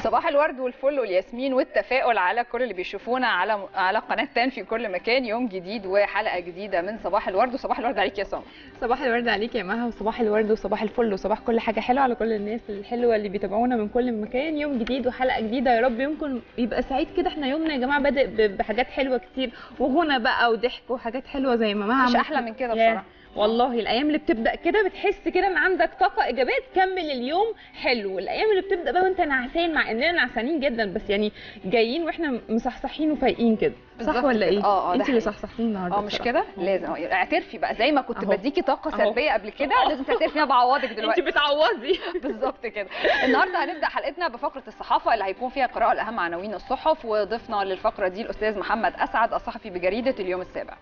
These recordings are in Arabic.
صباح الورد والفل والياسمين والتفاؤل على كل اللي بيشوفونا على قناه تان في كل مكان. يوم جديد وحلقه جديده من صباح الورد. وصباح الورد عليك يا سمر. صباح الورد عليك يا مها، وصباح الورد وصباح الفل وصباح كل حاجه حلوه على كل الناس الحلوه اللي بيتابعونا من كل مكان. يوم جديد وحلقه جديده، يا رب يومكم يبقى سعيد كده. احنا يومنا يا جماعه بادئ بحاجات حلوه كتير، وغنى بقى وضحك وحاجات حلوه زي ما مها مش احلى من كده بصراحه. والله الايام اللي بتبدا كده بتحس كده ان عندك طاقه ايجابيه تكمل اليوم حلو. الايام اللي بتبدا بقى وانت نعسان، مع اننا نعسانين جدا، بس يعني جايين واحنا مصحصحين وفايقين كده، صح ولا ايه؟ انت اللي صحصحتين النهارده. مش كده؟ لازم اعترفي بقى، زي ما كنت بديكي طاقه سلبيه قبل كده لازم تعترفي. انا بعوضك دلوقتي. انت بتعوضي. بالظبط كده. النهارده هنبدا حلقتنا بفقره الصحافه اللي هيكون فيها قراءه لاهم عناوين الصحف، وضيفنا للفقره دي الاستاذ محمد اسعد الصحفي بجريده اليوم السابع.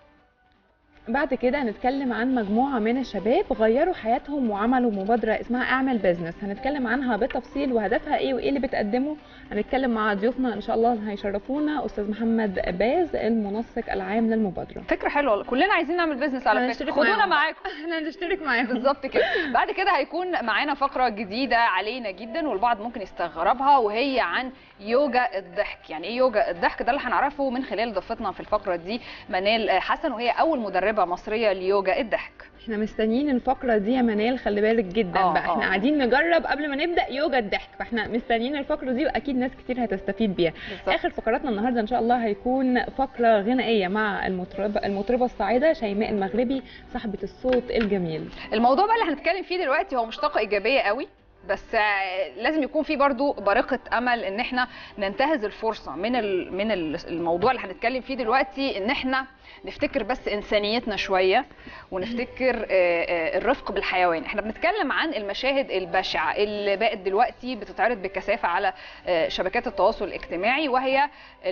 بعد كده هنتكلم عن مجموعة من الشباب غيروا حياتهم وعملوا مبادرة اسمها اعمل بيزنس. هنتكلم عنها بالتفصيل وهدفها ايه وايه اللي بتقدمه. هنتكلم مع ضيوفنا ان شاء الله هيشرفونا استاذ محمد باز المنسق العام للمبادرة. فكرة حلوة، كلنا عايزين نعمل بيزنس على فكرة. خدونا معاكم. احنا هنشترك معاكم بالظبط كده. بعد كده هيكون معانا فقرة جديدة علينا جدا والبعض ممكن يستغربها، وهي عن يوجا الضحك. يعني ايه يوجا الضحك؟ ده اللي هنعرفه من خلال ضيفتنا في الفقرة دي منال حسن، وهي اول مدربة مصرية ليوجا الضحك. احنا مستنيين الفقره دي يا منال، خلي بالك جدا بقى. احنا قاعدين نجرب قبل ما نبدا يوجا الضحك، فاحنا مستنيين الفقره دي واكيد ناس كتير هتستفيد بيها. اخر فقراتنا النهارده ان شاء الله هيكون فقره غنائيه مع المطربه الصاعده شيماء المغربي صاحبه الصوت الجميل. الموضوع بقى اللي هنتكلم فيه دلوقتي هو مش طاقه ايجابيه قوي، بس لازم يكون في برضو بارقه امل ان احنا ننتهز الفرصه من الموضوع اللي هنتكلم فيه دلوقتي، ان احنا نفتكر بس انسانيتنا شويه ونفتكر الرفق بالحيوان. احنا بنتكلم عن المشاهد البشعه اللي بقت دلوقتي بتتعرض بكثافه على شبكات التواصل الاجتماعي، وهي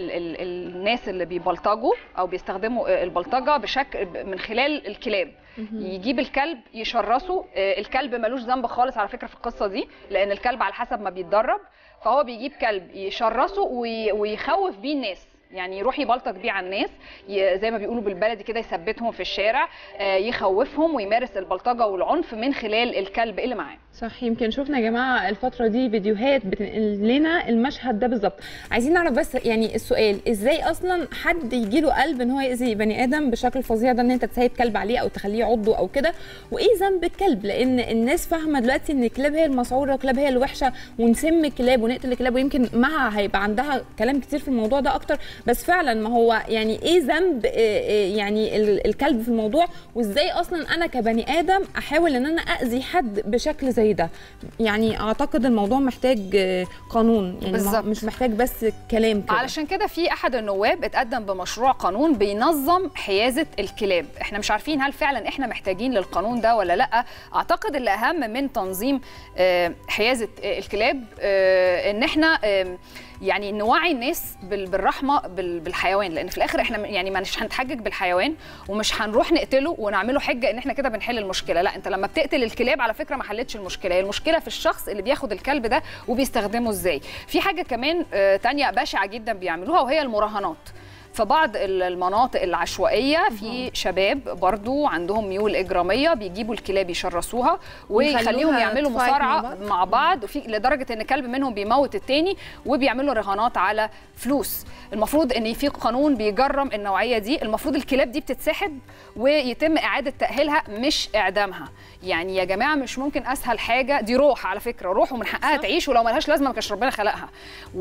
الناس اللي بيبلطجوا او بيستخدموا البلطجه بشكل من خلال الكلاب. يجيب الكلب يشرسه. الكلب ملوش ذنب خالص على فكره في القصه دي، لان الكلب على حسب ما بيتدرب، فهو بيجيب كلب يشرسه ويخوف بيه الناس، يعني يروح يبلطج بيه على الناس زي ما بيقولوا بالبلدي كده، يثبتهم في الشارع، يخوفهم ويمارس البلطجه والعنف من خلال الكلب اللي معاه. صح. يمكن شفنا يا جماعه الفتره دي فيديوهات بتنقل لنا المشهد ده بالظبط. عايزين نعرف بس يعني السؤال، ازاي اصلا حد يجي له قلب ان هو يأذي بني ادم بالشكل الفظيع ده، ان انت تسيب كلب عليه او تخليه يعضه او كده؟ وايه ذنب الكلب؟ لان الناس فاهمه دلوقتي ان الكلاب هي المسعوره والكلاب هي الوحشه، ونسم الكلاب ونقتل الكلاب، ويمكن مها هيبقى عندها كلام كتير في الموضوع ده اكتر. بس فعلا ما هو يعني ايه ذنب يعني الكلب في الموضوع؟ وازاي اصلا انا كبني ادم احاول ان انا اذي حد بشكل زي ده؟ يعني اعتقد الموضوع محتاج قانون، يعني بالزبط. مش محتاج بس كلام كده. علشان كده في احد النواب اتقدم بمشروع قانون بينظم حيازه الكلاب. احنا مش عارفين هل فعلا احنا محتاجين للقانون ده ولا لا. اعتقد اللي اهم من تنظيم حيازه الكلاب ان احنا يعني نوعي الناس بالرحمه بالحيوان، لان في الاخر احنا يعني مش هنتحجج بالحيوان ومش هنروح نقتله ونعمله حجه ان احنا كده بنحل المشكله. لا، انت لما بتقتل الكلاب على فكره ما حلتش المشكله، هي المشكله في الشخص اللي بياخد الكلب ده وبيستخدمه ازاي. في حاجه كمان تانية بشعه جدا بيعملوها، وهي المراهنات. في بعض المناطق العشوائيه في شباب برضو عندهم ميول اجراميه، بيجيبوا الكلاب يشرسوها ويخليهم يعملوا مصارعه مع بعض، وفي لدرجه ان كلب منهم بيموت التاني، وبيعملوا رهانات على فلوس. المفروض ان في قانون بيجرم النوعيه دي. المفروض الكلاب دي بتتسحب ويتم اعاده تاهيلها مش اعدامها. يعني يا جماعه مش ممكن اسهل حاجه، دي روح على فكره، روح ومن حقها تعيش، ولو ملهاش لازمه ما كانش ربنا خلقها،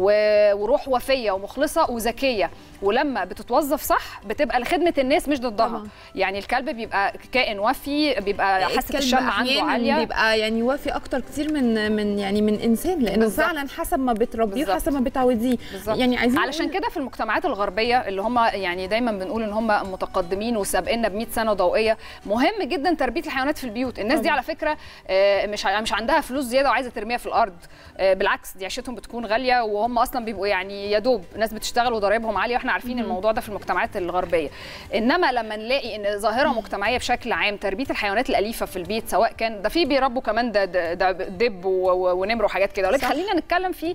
وروح وفيه ومخلصه وذكيه، ولما بتتوظف صح بتبقى لخدمه الناس مش ضدها. يعني الكلب بيبقى كائن وفي، بيبقى حاسه الشم عنده عاليه، بيبقى يعني وافي اكتر كتير من انسان، لانه بالزبط. فعلا حسب ما بتربيه وحسب ما بتعوديه. يعني عايزين علشان كده في المجتمعات الغربيه اللي هم يعني دايما بنقول ان هم متقدمين وسابقنا ب100 سنه ضوئيه، مهم جدا تربيه الحيوانات في البيوت. الناس دي على فكره مش عندها فلوس زياده وعايزه ترميها في الارض، بالعكس دي عيشتهم بتكون غاليه، وهم اصلا بيبقوا يعني يا دوب ناس بتشتغل وضرايبهم عاليه، واحنا عارفين الموضوع ده في المجتمعات الغربيه. انما لما نلاقي ان ظاهره مجتمعيه بشكل عام تربيه الحيوانات الاليفه في البيت، سواء كان ده في بيربوا كمان ده دب ونمر وحاجات كده، ولكن خلينا نتكلم في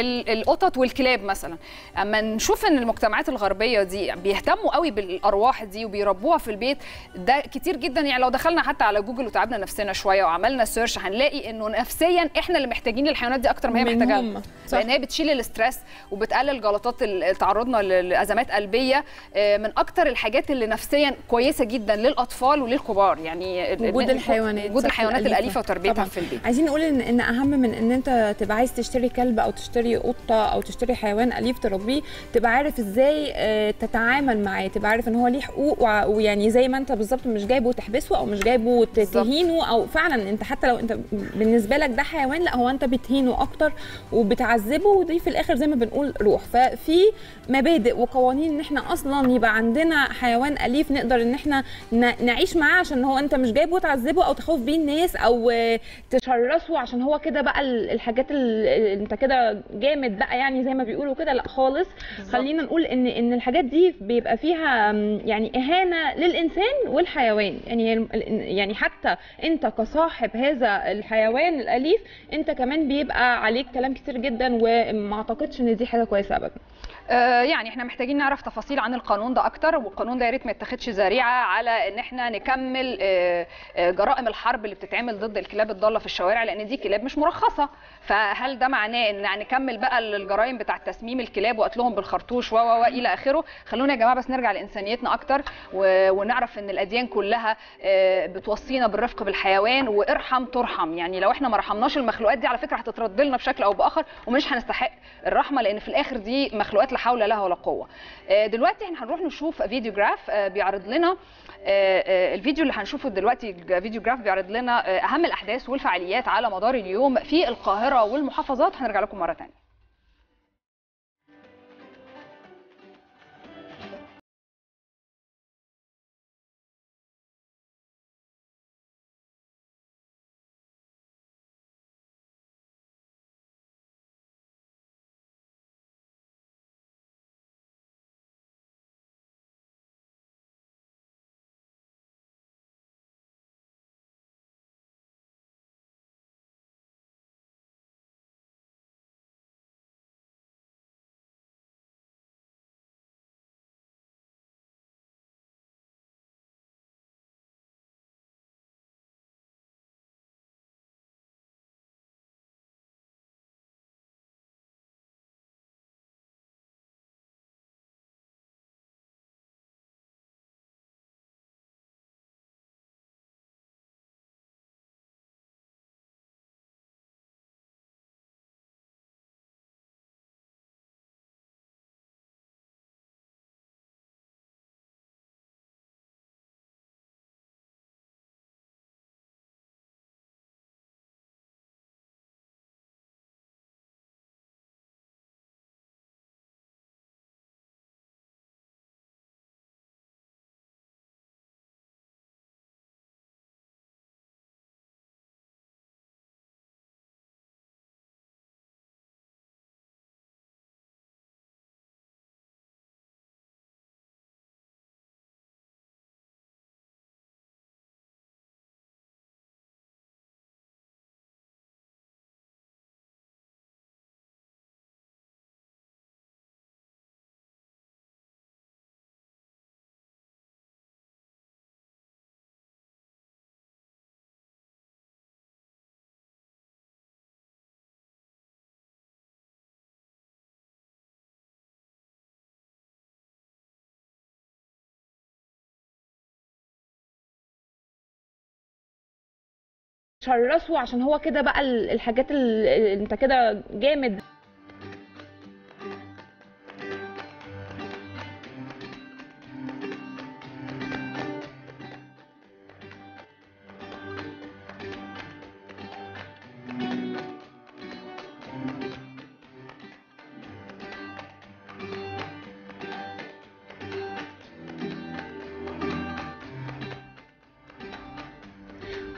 القطط والكلاب مثلا. اما نشوف ان المجتمعات الغربيه دي بيهتموا قوي بالارواح دي وبيربوها في البيت، ده كتير جدا. يعني لو دخلنا حتى على جوجل وتعبنا نفسنا شويه وعملنا سيرش، هنلاقي انه نفسيا احنا اللي محتاجين الحيوانات دي اكتر ما هي محتاجه، لان هي بتشيل الاسترس وبتقلل جلطات تعرضنا لازمات قلبيه. من اكتر الحاجات اللي نفسيا كويسه جدا للاطفال وللكبار، يعني وجود الحيوانات الاليفه وتربيتها في البيت. عايزين نقول ان اهم من ان انت تبقى عايز تشتري كلب او تشتري قطه او تشتري حيوان اليف تربيه، تبقى عارف ازاي تتعامل معاه، تبقى عارف ان هو ليه حقوق، ويعني زي ما انت بالظبط مش جايبه تحبسه او مش جايبه تهينه، او فعلا انت حتى لو انت بالنسبه لك ده حيوان، لا هو انت بتهينه اكتر وبتعذبه، ودي في الاخر زي ما بنقول روح. ففي مبادئ وقوانين ان احنا اصلا يبقى عندنا حيوان اليف نقدر ان احنا نعيش معاه، عشان هو انت مش جايبه تعذبه او تخوف بيه الناس او تشرسه عشان هو كده بقى الحاجات اللي انت كده جامد بقى، يعني زي ما بيقولوا كده، لا خالص. خلينا نقول ان الحاجات دي بيبقى فيها يعني اهانه للانسان والحيوان، يعني حتى انت كصاحب هذا الحيوان الاليف انت كمان بيبقى عليك كلام كتير جدا، وما اعتقدش ان دي حاجه كويسه ابدا. يعني احنا محتاجين نعرف تفاصيل عن القانون ده اكتر، والقانون ده يا ريت ما يتاخدش ذريعه على ان احنا نكمل جرائم الحرب اللي بتتعمل ضد الكلاب الضاله في الشوارع، لان دي كلاب مش مرخصه. فهل ده معناه ان نكمل بقى الجرائم بتاعه تسميم الكلاب وقتلهم بالخرطوش الى اخره؟ خلونا يا جماعه بس نرجع لانسانيتنا اكتر، ونعرف ان الاديان كلها بتوصينا بالرفق بالحيوان، وارحم ترحم. يعني لو احنا ما رحمناش المخلوقات دي على فكره هتترد لنا بشكل او باخر، ومش هنستحق الرحمه، لان في الاخر دي مخلوقات لا حول لها ولا قوه. دلوقتي احنا هنروح نشوف فيديو جراف بيعرض لنا الفيديو اللي هنشوفه دلوقتي. فيديو جراف بيعرض لنا اهم الاحداث والفعاليات على مدار اليوم في القاهره والمحافظات. هنرجع لكم مره ثانيه. شرسه عشان هو كده بقى الحاجات اللي انت كده جامد.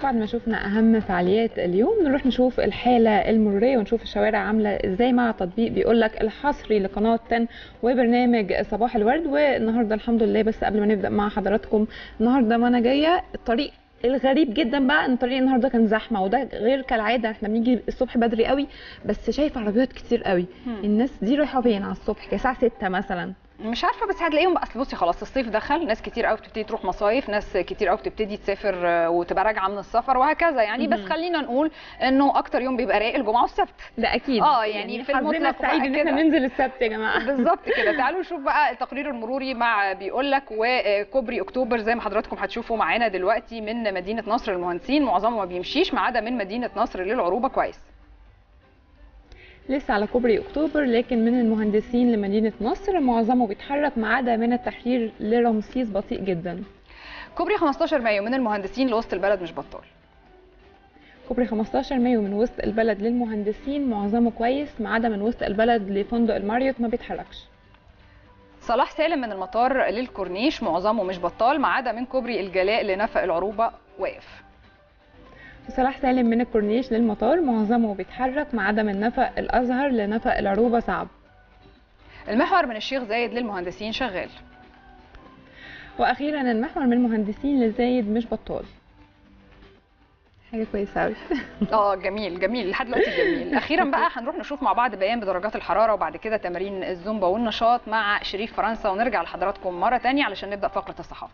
بعد ما شفنا اهم فعاليات اليوم نروح نشوف الحاله المروريه ونشوف الشوارع عامله ازاي مع تطبيق بيقول لك الحصري لقناه 10 وبرنامج صباح الورد. والنهارده الحمد لله، بس قبل ما نبدا مع حضراتكم النهارده ما انا جايه الطريق الغريب جدا بقى ان الطريق النهارده كان زحمه، وده غير كالعاده، احنا بنيجي الصبح بدري قوي بس شايف عربيات كتير قوي. الناس دي رايحه فين على الصبح الساعه 6 مثلا؟ مش عارفه، بس هتلاقيهم بقى. اصل بصي خلاص الصيف دخل، ناس كتير قوي بتبتدي تروح مصايف، ناس كتير قوي بتبتدي تسافر وتبقى راجعه من السفر وهكذا يعني. بس خلينا نقول انه اكتر يوم بيبقى رايق الجمعه والسبت. ده اكيد. يعني في المطلق سعيد ان احنا ننزل السبت يا جماعه. بالظبط كده. تعالوا نشوف بقى التقرير المروري مع بيقول لك وكوبري اكتوبر زي ما حضراتكم هتشوفوا معانا دلوقتي من مدينه نصر للمهندسين، معظمه ما بيمشيش ما عدا من مدينه نصر للعروبه كويس. لسه على كوبري اكتوبر، لكن من المهندسين لمدينه نصر معظمه بيتحرك ما عدا من التحرير لرمسيس بطيء جدا. كوبري 15 مايو من المهندسين لوسط البلد مش بطال. كوبري 15 مايو من وسط البلد للمهندسين معظمه كويس ما عدا من وسط البلد لفندق الماريوت ما بيتحركش. صلاح سالم من المطار للكورنيش معظمه مش بطال ما عدا من كوبري الجلاء لنفق العروبه واقف. صلاح سالم من الكورنيش للمطار معظمه بيتحرك ما عدا من نفق الازهر لنفق العروبه صعب. المحور من الشيخ زايد للمهندسين شغال. واخيرا المحور من المهندسين لزايد مش بطال. حاجه كويسه قوي. جميل جميل لحد دلوقتي جميل. اخيرا بقى هنروح نشوف مع بعض بيان بدرجات الحراره وبعد كده تمارين الزومبا والنشاط مع شريف فرنسا، ونرجع لحضراتكم مره ثانيه علشان نبدا فقره الصحافه.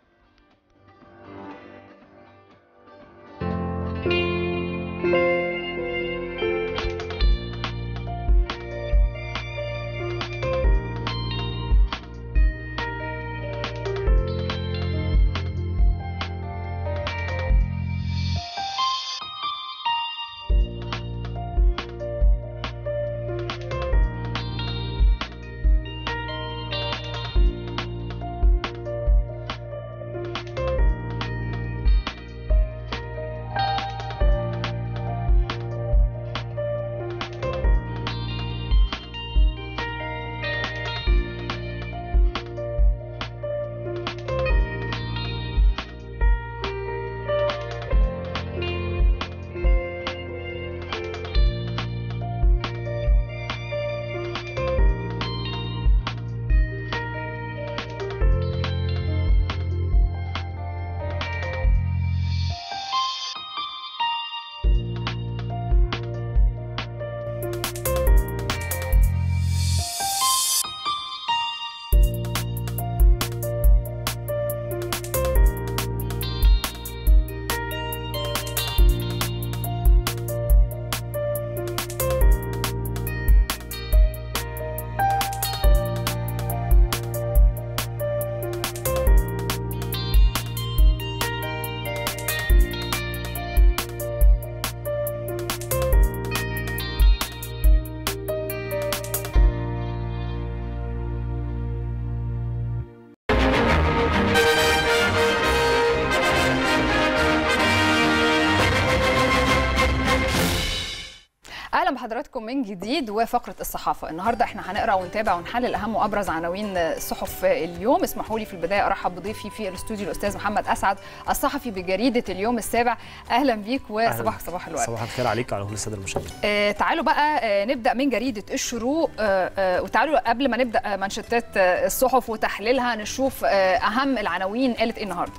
اهلا بحضراتكم من جديد وفقره الصحافه. النهارده احنا هنقرا ونتابع ونحلل اهم وابرز عناوين الصحف اليوم. اسمحوا لي في البدايه ارحب بضيفي في الاستوديو الاستاذ محمد اسعد الصحفي بجريده اليوم السابع. اهلا بيك وصباح الورد. صباح الخير عليك وعلى كل الساده المشاهدين. تعالوا بقى نبدا من جريده الشروق، وتعالوا قبل ما نبدا منشطات الصحف وتحليلها نشوف اهم العناوين قالت ايه النهارده.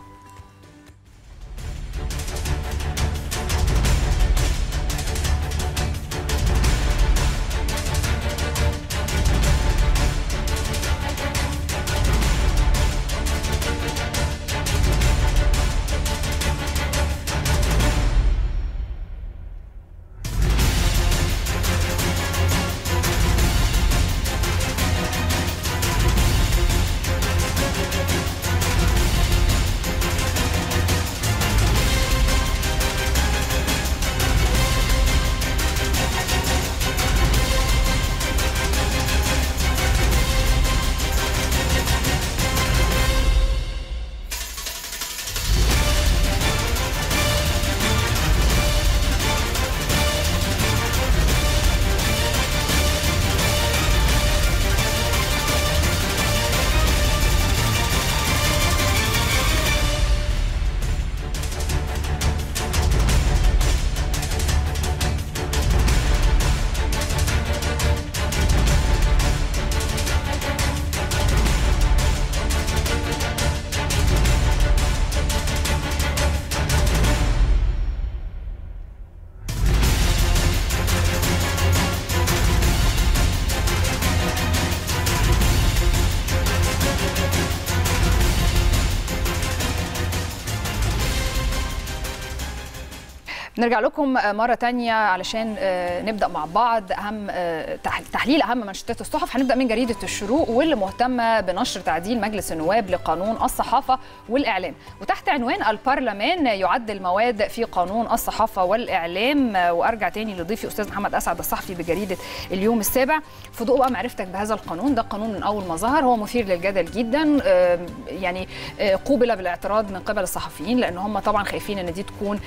نرجع لكم مرة تانية علشان نبدأ مع بعض أهم تحليل أهم منشطات الصحف. هنبدأ من جريدة الشروق واللي مهتمة بنشر تعديل مجلس النواب لقانون الصحافة والإعلام، وتحت عنوان البرلمان يعدل مواد في قانون الصحافة والإعلام. وأرجع تاني لضيفي أستاذ محمد أسعد الصحفي بجريدة اليوم السابع في ضوء بقى معرفتك بهذا القانون. ده قانون من أول ما ظهر هو مثير للجدل جدا، يعني قوبل بالاعتراض من قبل الصحفيين لأن هم طبعا خايفين أن دي تكون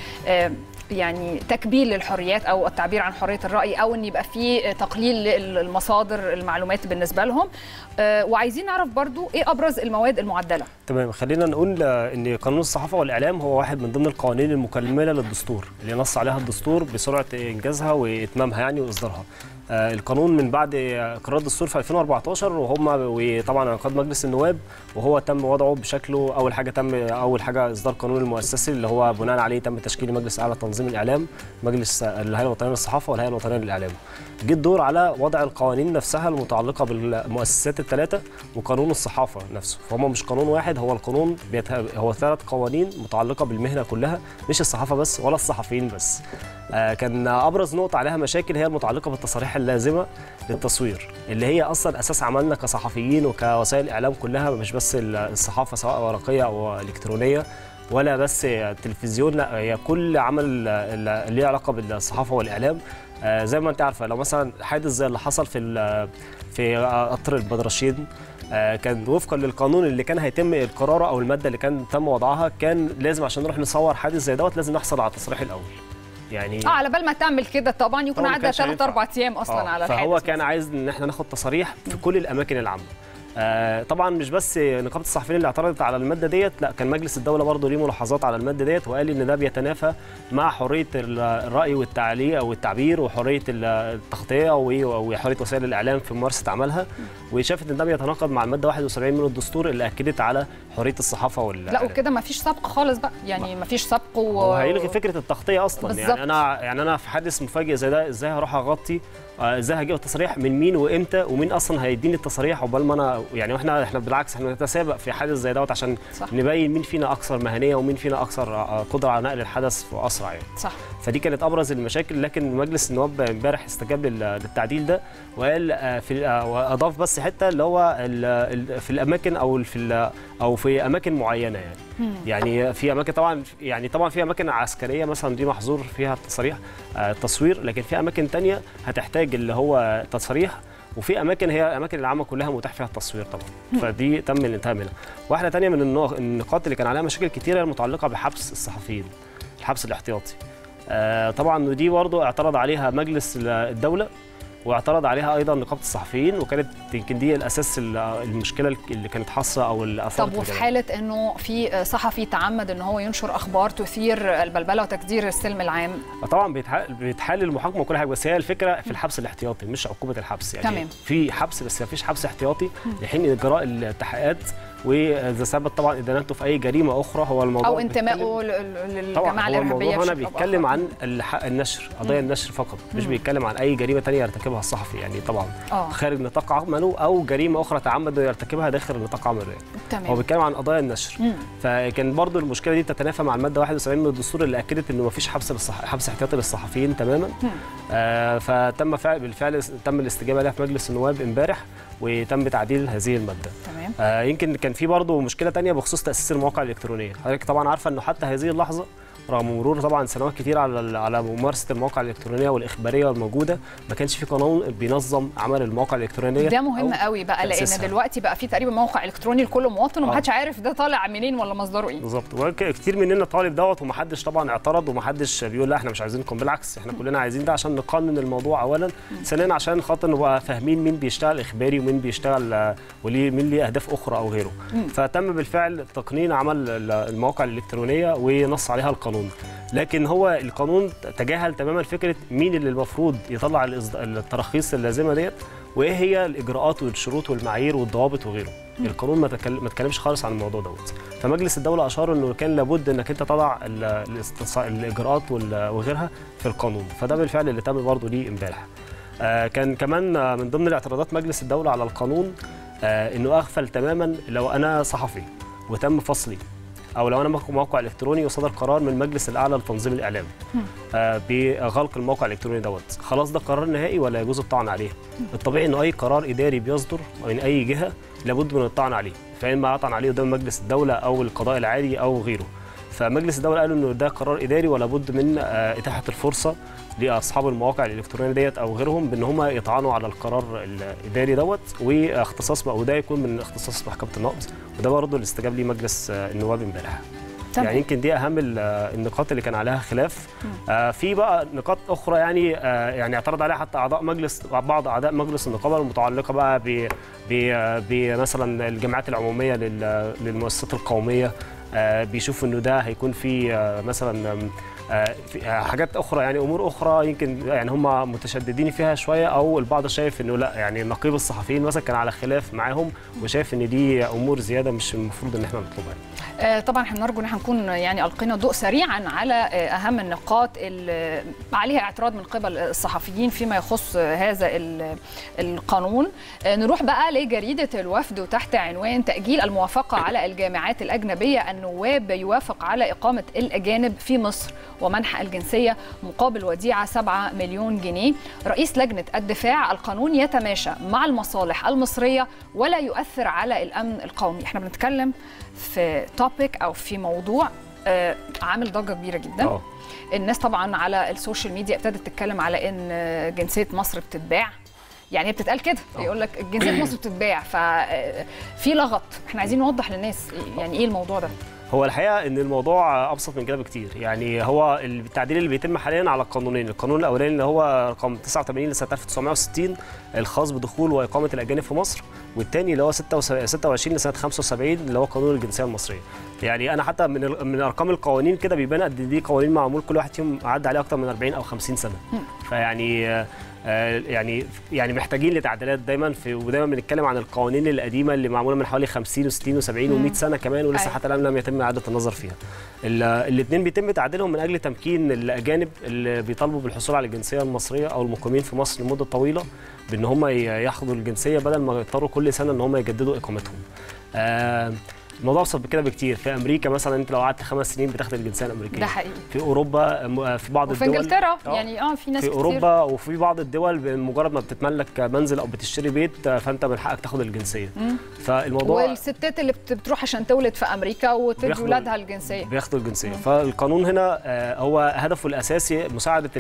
يعني تكبيل للحريات او التعبير عن حريه الراي، او ان يبقى في تقليل للمصادر المعلومات بالنسبه لهم. وعايزين نعرف برضو ايه ابرز المواد المعدله. تمام، خلينا نقول ان قانون الصحافه والاعلام هو واحد من ضمن القوانين المكمله للدستور اللي نص عليها الدستور بسرعه انجازها واتمامها يعني واصدارها. القانون من بعد قرار الدستور في 2014 وطبعا انعقاد مجلس النواب، وهو تم وضعه بشكله. اول حاجه اصدار قانون المؤسسي اللي هو بناء عليه تم تشكيل مجلس اعلى تنظيم الاعلام، مجلس الهيئه الوطنيه للصحافه والهيئه الوطنيه للاعلام. جه الدور على وضع القوانين نفسها المتعلقه بالمؤسسات الثلاثه وقانون الصحافه نفسه، فهم مش قانون واحد، هو القانون هو 3 قوانين متعلقه بالمهنه كلها، مش الصحافه بس ولا الصحفيين بس. كان ابرز نقطه عليها مشاكل هي المتعلقه بالتصاريح اللازمه للتصوير، اللي هي اصلا اساس عملنا كصحفيين وكوسائل اعلام كلها، مش بس الصحافه سواء ورقيه او الكترونيه ولا بس التلفزيون، لا هي كل عمل اللي له علاقه بالصحافه والاعلام. زي ما انت عارفه لو مثلا حادث زي اللي حصل في قطر البدرشين، كان وفقا للقانون اللي كان هيتم اقراره او الماده اللي كان تم وضعها، كان لازم عشان نروح نصور حادث زي دوت لازم نحصل على التصريح الاول. يعني على بال ما تعمل كده طبعا يكون عدى 3-4 ايام اصلا على الحادث. فهو كان عايز ان احنا ناخد تصاريح في كل الاماكن العامه. طبعا مش بس نقابه الصحفيين اللي اعترضت على الماده ديت، لا كان مجلس الدوله برضه ليه ملاحظات على الماده ديت، وقال ان ده بيتنافى مع حريه الراي والتعليق او التعبير وحريه التغطيه وحريه وسائل الاعلام في ممارسه عملها، وشافت ان ده بيتناقض مع الماده 71 من الدستور اللي اكدت على حريه الصحافه والاعلام. لا وكده ما فيش سبق خالص بقى، يعني ما فيش سبق هيلغي فكره التغطيه اصلا بالزبط. يعني انا في حادث مفاجئ زي ده ازاي هروح اغطي؟ ازاي هجيب التصريح من مين وامتى ومين اصلا هيديني التصريح؟ عقبال ما انا يعني احنا بالعكس احنا نتسابق في حادث زي دوت عشان صح. نبين مين فينا اكثر مهنيه ومين فينا اكثر قدره على نقل الحدث في اسرع يعني. صح. فدي كانت ابرز المشاكل، لكن مجلس النواب امبارح استجاب للتعديل ده وقال واضاف بس حته اللي هو في الاماكن او في اماكن معينه يعني في اماكن طبعا في اماكن عسكريه مثلا دي محظور فيها التصوير، لكن في اماكن ثانيه هتحتاج اللي هو تصريح، وفي اماكن هي الاماكن العامه كلها متاح فيها التصوير طبعا. فدي تم الانتهاء منها. واحده ثانيه من النقاط اللي كان عليها مشاكل كثيره المتعلقه بحبس الصحفيين، الحبس الاحتياطي. طبعا ودي برضه اعترض عليها مجلس الدوله واعترض عليها ايضا نقابه الصحفيين، وكانت يمكن دي الاساس المشكله اللي كانت حاصله او اللي اثرت. طب وفي حاله انه في صحفي تعمد ان هو ينشر اخبار تثير البلبله وتكدير السلم العام؟ طبعا بيتحل المحاكمه وكل حاجه، بس هي الفكره في الحبس الاحتياطي مش عقوبه الحبس يعني. تمام. في حبس بس ما فيش حبس احتياطي لحين اجراء التحقيقات، واذا ثبت طبعا ادانته في اي جريمه اخرى. هو الموضوع او انتمائه للجماعه الارهابيه. هو هنا بيتكلم عن النشر، قضايا النشر فقط، مش بيتكلم عن اي جريمه ثانيه يرتكبها الصحفي يعني طبعا خارج نطاق عمله او جريمه اخرى تعمد يرتكبها داخل نطاق عمله يعني. تمام. هو بيتكلم عن قضايا النشر. فكان برضو المشكله دي تتنافى مع الماده 71 من الدستور اللي اكدت انه ما فيش حبس احتياطي للصحفيين تماما. فتم بالفعل تم الاستجابه لها في مجلس النواب امبارح وتم تعديل هذه الماده. تمام. يمكن كان في برضه مشكله ثانيه بخصوص تاسيس المواقع الالكترونيه. حضرتك طبعا عارفه انه حتى هذه اللحظه رغم مرور طبعا سنوات كتير على ممارسه المواقع الالكترونيه والاخباريه الموجوده، ما كانش في قانون بينظم عمل المواقع الالكترونيه. ده مهم قوي بقى لان دلوقتي بقى في تقريبا موقع الكتروني لكل مواطن ومحدش عارف ده طالع منين ولا مصدره ايه. بالظبط. وكتير مننا طالب دوت ومحدش طبعا اعترض ومحدش بيقول لا احنا مش عايزينكم، بالعكس احنا كلنا عايزين ده عشان نقنن الموضوع اولا، ثانيا عشان خاطر نبقى فاهمين مين بيشتغل اخباري ومين بيشتغل مين ليه اهداف اخرى او غيره. فتم بالفعل تقنين عمل المواقع الالكترونيه ونص عليها القانون، لكن هو القانون تجاهل تماما فكره مين اللي المفروض يطلع التراخيص اللازمه ديت، وايه هي الاجراءات والشروط والمعايير والضوابط وغيره. القانون ما اتكلمش خالص عن الموضوع دوت. فمجلس الدوله اشار انه كان لابد انك انت تضع الاجراءات وغيرها في القانون، فده بالفعل اللي تم برضه ليه امبارح. كان كمان من ضمن الاعتراضات مجلس الدوله على القانون انه اغفل تماما لو انا صحفي وتم فصلي او لو انا موقع الكتروني وصدر قرار من المجلس الاعلى لتنظيم الاعلام بغلق الموقع الالكتروني دوت، خلاص ده قرار نهائي ولا يجوز الطعن عليه؟ الطبيعي انه اي قرار اداري بيصدر من اي جهه لابد من الطعن عليه، فإما أطعن عليه قدام مجلس الدولة أو القضاء العالي أو غيره. فمجلس الدولة قالوا إنه ده قرار إداري ولا بد من إتاحة الفرصة لأصحاب المواقع الإلكترونية ديت أو غيرهم بإن هم يطعنوا على القرار الإداري دوت، وده يكون من اختصاص محكمة النقض، وده برضه اللي استجاب ليه مجلس النواب امبارح. يعني يمكن دي اهم النقاط اللي كان عليها خلاف. في بقى نقاط اخرى يعني اعترض عليها حتى بعض اعضاء مجلس النقابه المتعلقه بقى بمثلا الجمعيات العموميه للمؤسسات القوميه. بيشوفوا انه ده هيكون في مثلا في حاجات اخرى، يعني امور اخرى يمكن يعني هم متشددين فيها شويه، او البعض شايف انه لا، يعني نقيب الصحفيين مثلا كان على خلاف معاهم وشايف ان دي امور زياده مش المفروض ان احنا نطلبها. طبعا احنا نرجو ان احنا نكون يعني القينا الضوء سريعا على اهم النقاط اللي عليها اعتراض من قبل الصحفيين فيما يخص هذا القانون. نروح بقى لجريده الوفد وتحت عنوان تاجيل الموافقه على الجامعات الاجنبيه، النواب يوافق على اقامه الاجانب في مصر ومنح الجنسيه مقابل وديعه 7 مليون جنيه. رئيس لجنه الدفاع: القانون يتماشى مع المصالح المصريه ولا يؤثر على الامن القومي. احنا بنتكلم في توبيك او في موضوع عامل ضجه كبيره جدا. الناس طبعا على السوشيال ميديا ابتدت تتكلم على ان جنسيه مصر بتتباع، يعني بتتقال كده، يقول لك جنسيه مصر بتتباع، ففي لغط. احنا عايزين نوضح للناس يعني ايه الموضوع ده. هو الحقيقه ان الموضوع ابسط من كده بكتير. يعني هو التعديل اللي بيتم حاليا على القانونين، القانون الاولاني اللي هو رقم 89 لسنه 1960 الخاص بدخول واقامه الاجانب في مصر، والثاني اللي هو 26 لسنه 75 اللي هو قانون الجنسيه المصريه. يعني انا حتى من ارقام القوانين كده بيبان قد دي قوانين معمول كل واحد فيهم عدى عليه اكتر من 40 او 50 سنه. فيعني يعني محتاجين لتعديلات دايما ودايما بنتكلم عن القوانين القديمه اللي معموله من حوالي 50 و60 و70 و100 سنه كمان، ولسه حتى الان لم يتم اعاده النظر فيها. الاثنين بيتم تعديلهم من اجل تمكين الاجانب اللي بيطالبوا بالحصول على الجنسيه المصريه او المقيمين في مصر لمده طويله بان هم ياخدوا الجنسيه بدل ما يضطروا كل سنه ان هم يجددوا اقامتهم. الموضوع ابسط بكده بكتير. في امريكا مثلا انت لو قعدت 5 سنين بتاخد الجنسيه الامريكيه. ده حقيقي. في اوروبا في بعض الدول، وفي انجلترا يعني في ناس في كتير. اوروبا وفي بعض الدول بمجرد ما بتتملك منزل او بتشتري بيت فانت من حقك تاخد الجنسيه. فالموضوع والستات اللي بتروح عشان تولد في امريكا وتدي ولادها الجنسيه بياخدوا الجنسيه. فالقانون هنا هو هدفه الاساسي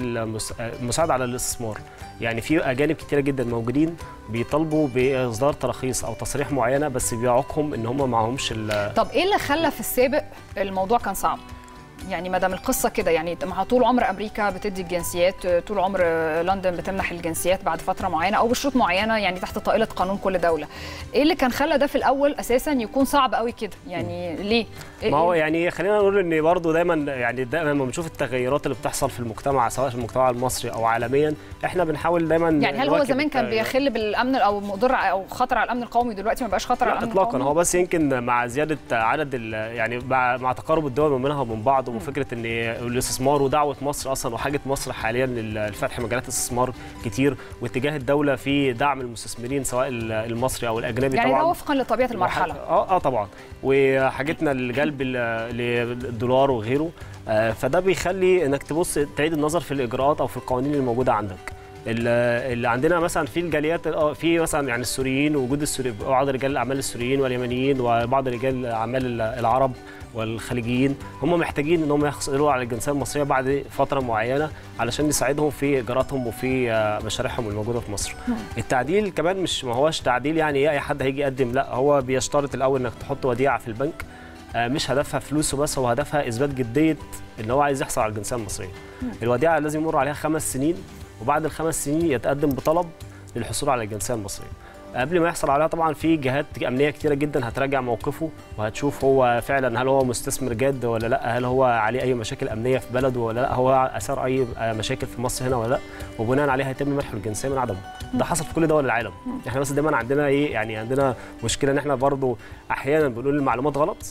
مساعده على الاستثمار. يعني في اجانب كتيره جدا موجودين بيطالبوا باصدار تراخيص او تصريح معينه بس بيعوقهم ان هم معهمش. طب ايه اللي خلى في السابق الموضوع كان صعب؟ يعني ما دام القصه كده، يعني مع طول عمر امريكا بتدي الجنسيات، طول عمر لندن بتمنح الجنسيات بعد فتره معينه او بشروط معينه، يعني تحت طائله قانون كل دوله. ايه اللي كان خلى ده في الاول اساسا يكون صعب قوي كده؟ يعني ليه؟ ما هو يعني خلينا نقول ان برضه دايما لما بنشوف التغيرات اللي بتحصل في المجتمع سواء في المجتمع المصري او عالميا، احنا بنحاول دايما يعني هل هو زمان كان بيخل بالامن او مضر او خطر على الامن القومي، دلوقتي ما بقاش خطر على الامن اطلاقا القومي؟ هو بس يمكن مع زياده عدد يعني مع تقارب الدول منها ومن بعض، وفكره ان الاستثمار ودعوه مصر اصلا وحاجه مصر حاليا لفتح مجالات استثمار كتير، واتجاه الدوله في دعم المستثمرين سواء المصري او الاجنبي. يعني طبعا ده وفقا لطبيعه المرحله. طبعا، وحاجتنا لجلب للدولار وغيره. فده بيخلي انك تبص تعيد النظر في الاجراءات او في القوانين الموجوده عندك. اللي عندنا مثلا في الجاليات، في مثلا يعني السوريين، وجود بعض رجال الاعمال السوريين واليمنيين وبعض رجال الاعمال العرب والخليجيين، هم محتاجين ان هم يحصلوا على الجنسيه المصريه بعد فتره معينه علشان يساعدهم في اجراءاتهم وفي مشاريعهم الموجوده في مصر. التعديل كمان ما هوش تعديل يعني اي حد هيجي يقدم، لا، هو بيشترط الاول انك تحط وديعه في البنك، مش هدفها فلوسه بس، هو هدفها اثبات جديه ان هو عايز يحصل على الجنسيه المصريه. الوديعه لازم يمر عليها 5 سنين، وبعد ال5 سنين يتقدم بطلب للحصول على الجنسيه المصريه. قبل ما يحصل عليها طبعا في جهات امنيه كتيره جدا هتراجع موقفه وهتشوف هو فعلا هل هو مستثمر جاد ولا لا، هل هو عليه اي مشاكل امنيه في بلده ولا لا، هو اثار اي مشاكل في مصر هنا ولا لا، وبناء عليها هيتم منحه الجنسيه من عدمه. ده حصل في كل دول العالم. احنا بس دايما عندنا يعني عندنا مشكله ان احنا برضو احيانا بنقول المعلومات غلط،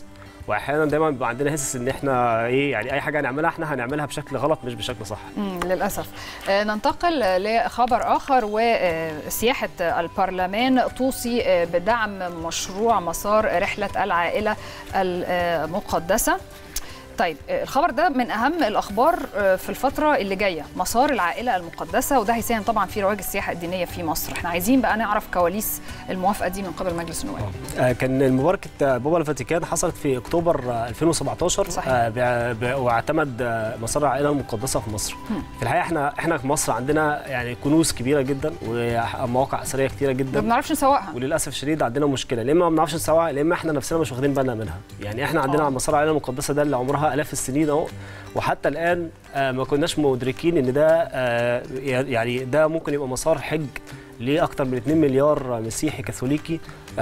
واحيانا دايما بيبقى عندنا حس ان احنا ايه يعني اي حاجه هنعملها احنا هنعملها بشكل غلط مش بشكل صح. للاسف. ننتقل لخبر اخر، وسياحه البرلمان توصي بدعم مشروع مسار رحله العائله المقدسه. طيب الخبر ده من اهم الاخبار في الفتره اللي جايه، مسار العائله المقدسه، وده هيساهم طبعا في رواج السياحه الدينيه في مصر. احنا عايزين بقى نعرف كواليس الموافقه دي من قبل مجلس النواب. كان مباركه بابا الفاتيكان حصلت في اكتوبر 2017. صحيح. واعتمد مسار العائله المقدسه في مصر. في الحقيقه احنا في مصر عندنا يعني كنوز كبيره جدا ومواقع اثريه كتيره جدا ما بنعرفش نسوقها، وللاسف الشديد عندنا مشكله، يا اما ما بنعرفش نسوقها يا اما احنا نفسنا مش واخدين بالنا منها. يعني احنا عندنا مسار العائله المقدسه ده اللي عمرها آلاف السنين اهو، وحتى الان ما كناش مدركين ان ده يعني ده ممكن يبقى مسار حج لاكثر من 2 مليار مسيحي كاثوليكي.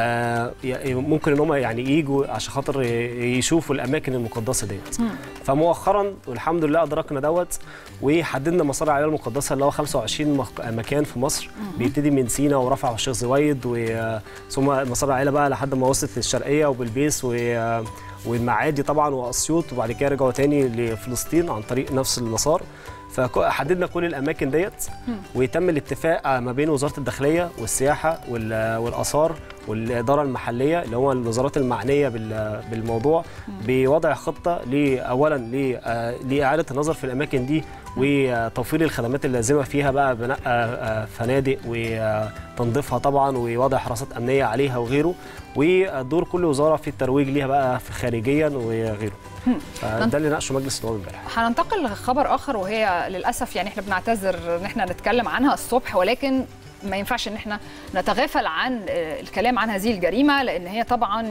ممكن ان هم يعني يجوا عشان خاطر يشوفوا الاماكن المقدسه ديت. فمؤخرا والحمد لله ادركنا دوت وحددنا مسار العائله المقدسه اللي هو 25 مكان في مصر. بيبتدي من سينا ورفح والشيخ زويد، ثم مسار العائله بقى لحد ما وصلت للشرقيه وبلبيس والمعادي طبعا واسيوط، وبعد كده رجعوا تاني لفلسطين عن طريق نفس المسار. فحددنا كل الاماكن ديت، ويتم الاتفاق ما بين وزاره الداخليه والسياحه والاثار والاداره المحليه اللي هو الوزارات المعنيه بالموضوع بوضع خطه اولا لاعاده النظر في الاماكن دي وتوفير الخدمات اللازمه فيها بقى، بناء فنادق وتنظيفها طبعا ووضع حراسات امنيه عليها وغيره، ودور كل وزاره في الترويج ليها بقى خارجيا وغيره. فده اللي ناقشه مجلس النواب امبارح. هننتقل لخبر اخر، وهي للاسف يعني احنا بنعتذر ان احنا نتكلم عنها الصبح، ولكن ما ينفعش ان احنا نتغافل عن الكلام عن هذه الجريمه، لان هي طبعا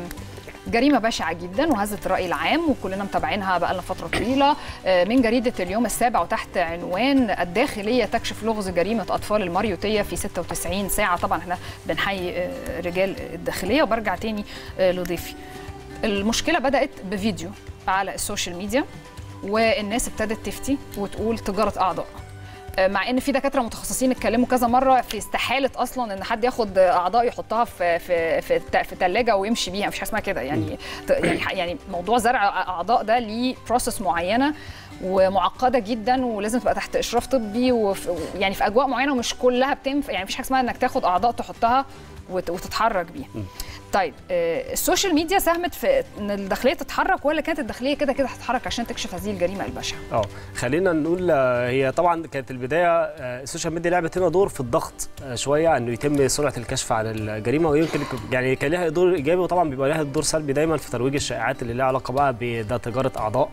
جريمه بشعه جدا وهزت الراي العام وكلنا متابعينها بقى لنا فتره طويله. من جريده اليوم السابع وتحت عنوان الداخليه تكشف لغز جريمه اطفال الماريوتيه في 96 ساعه. طبعا احنا بنحيي رجال الداخليه، وبرجع تاني لضيفي. المشكله بدات بفيديو على السوشيال ميديا، والناس ابتدت تفتي وتقول تجاره اعضاء، مع ان في دكاتره متخصصين اتكلموا كذا مره في استحاله اصلا ان حد ياخد اعضاء يحطها في ثلاجه ويمشي بيها، مفيش حاجه اسمها كده. يعني موضوع زرع اعضاء ده ليه بروسس معينه ومعقده جدا، ولازم تبقى تحت اشراف طبي يعني في اجواء معينه، ومش كلها بتنفع. يعني مفيش حاجه اسمها انك تاخد اعضاء تحطها وتتحرك بيها. طيب السوشيال ميديا ساهمت في ان الداخليه تتحرك، ولا كانت الداخليه كده كده هتتحرك عشان تكشف هذه الجريمه البشعه؟ خلينا نقول هي طبعا كانت البدايه السوشيال ميديا لعبت هنا دور في الضغط شويه انه يتم سرعه الكشف عن الجريمه، ويمكن يعني كان لها دور ايجابي، وطبعا بيبقى لها دور سلبي دايما في ترويج الشائعات اللي لها علاقه بقى بده تجاره اعضاء.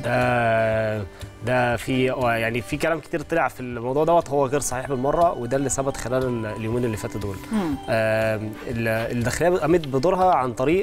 ده في يعني في كلام كتير طلع في الموضوع دوت هو غير صحيح بالمره، وده اللي ثبت خلال اليومين اللي فاتوا دول. الداخليه قامت بدورها عن طريق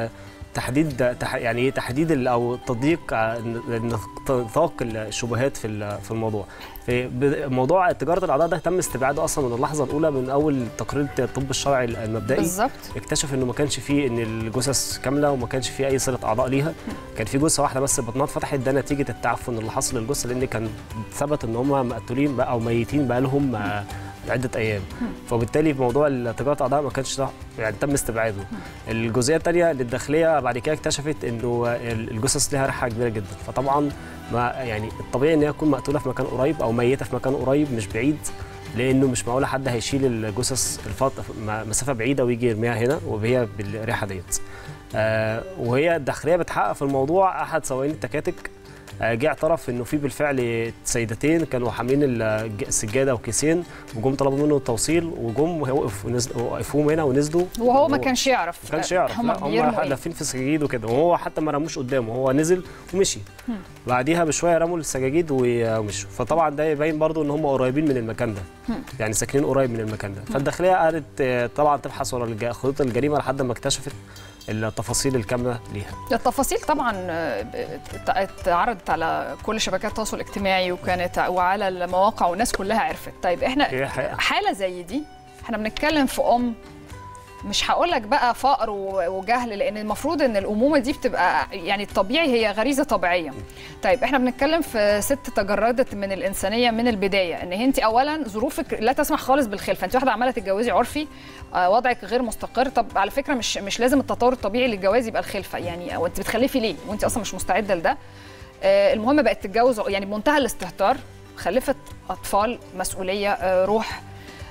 تحديد او تضييق نطاق الشبهات في الموضوع. في موضوع تجاره الاعضاء ده تم استبعاده اصلا من اللحظه الاولى، من اول تقرير الطب الشرعي المبدئي بالظبط. اكتشف انه ما كانش فيه ان الجثث كامله وما كانش فيه اي صله اعضاء ليها. كان في جثه واحده بس بطنها اتفتحت، ده نتيجه التعفن اللي حصل للجثه، لان كان ثبت ان هم مقتولين بقى او ميتين بقى لهم عده ايام. فبالتالي موضوع تجاره الاعضاء ما كانش يعني تم استبعاده. الجزئيه الثانيه للداخليه بعد كده اكتشفت انه الجثث لها ريحه كبيره جدا، فطبعا ما يعني الطبيعي ان هي تكون مقتوله في مكان قريب او ميته في مكان قريب مش بعيد، لانه مش معقول حد هيشيل الجثث مسافه بعيده ويجي يرميها هنا وهي بالريحه ديت. وهي الداخليه بتحقق في الموضوع. احد سواقين التكاتك جه اعترف انه في بالفعل سيدتين كانوا حاملين السجاده وكيسين، وجم طلبوا منه التوصيل، وجم وقفوهم هنا ونزلوا، وهو ما كانش يعرف. ما كانش يعرف، هم لافين في السجاجيد وكده، وهو حتى ما رموش قدامه، هو نزل ومشي. بعديها بشويه رموا السجاجيد ومشوا. فطبعا ده يبين برضو ان هم قريبين من المكان ده، يعني ساكنين قريب من المكان ده. فالداخليه قعدت طبعا تبحث ورا خطوط الجريمه لحد ما اكتشفت التفاصيل الكامله ليها. التفاصيل طبعا اتعرضت على كل شبكات التواصل الاجتماعي وعلى المواقع والناس كلها عرفت. طيب احنا حاله زي دي احنا بنتكلم في مش هقول لك بقى فقر وجهل، لان المفروض ان الامومه دي بتبقى يعني الطبيعي، هي غريزه طبيعيه. طيب احنا بنتكلم في ست تجردت من الانسانيه من البدايه، ان انت اولا ظروفك لا تسمح خالص بالخلفه، انت واحده عماله تتجوزي عرفي، وضعك غير مستقر. طب على فكره مش لازم التطور الطبيعي للجواز يبقى الخلفه، يعني او انت بتخلفي ليه وانت اصلا مش مستعده لده؟ المهم بقت تتجوز يعني بمنتهى الاستهتار، خلفت اطفال، مسؤوليه، روح.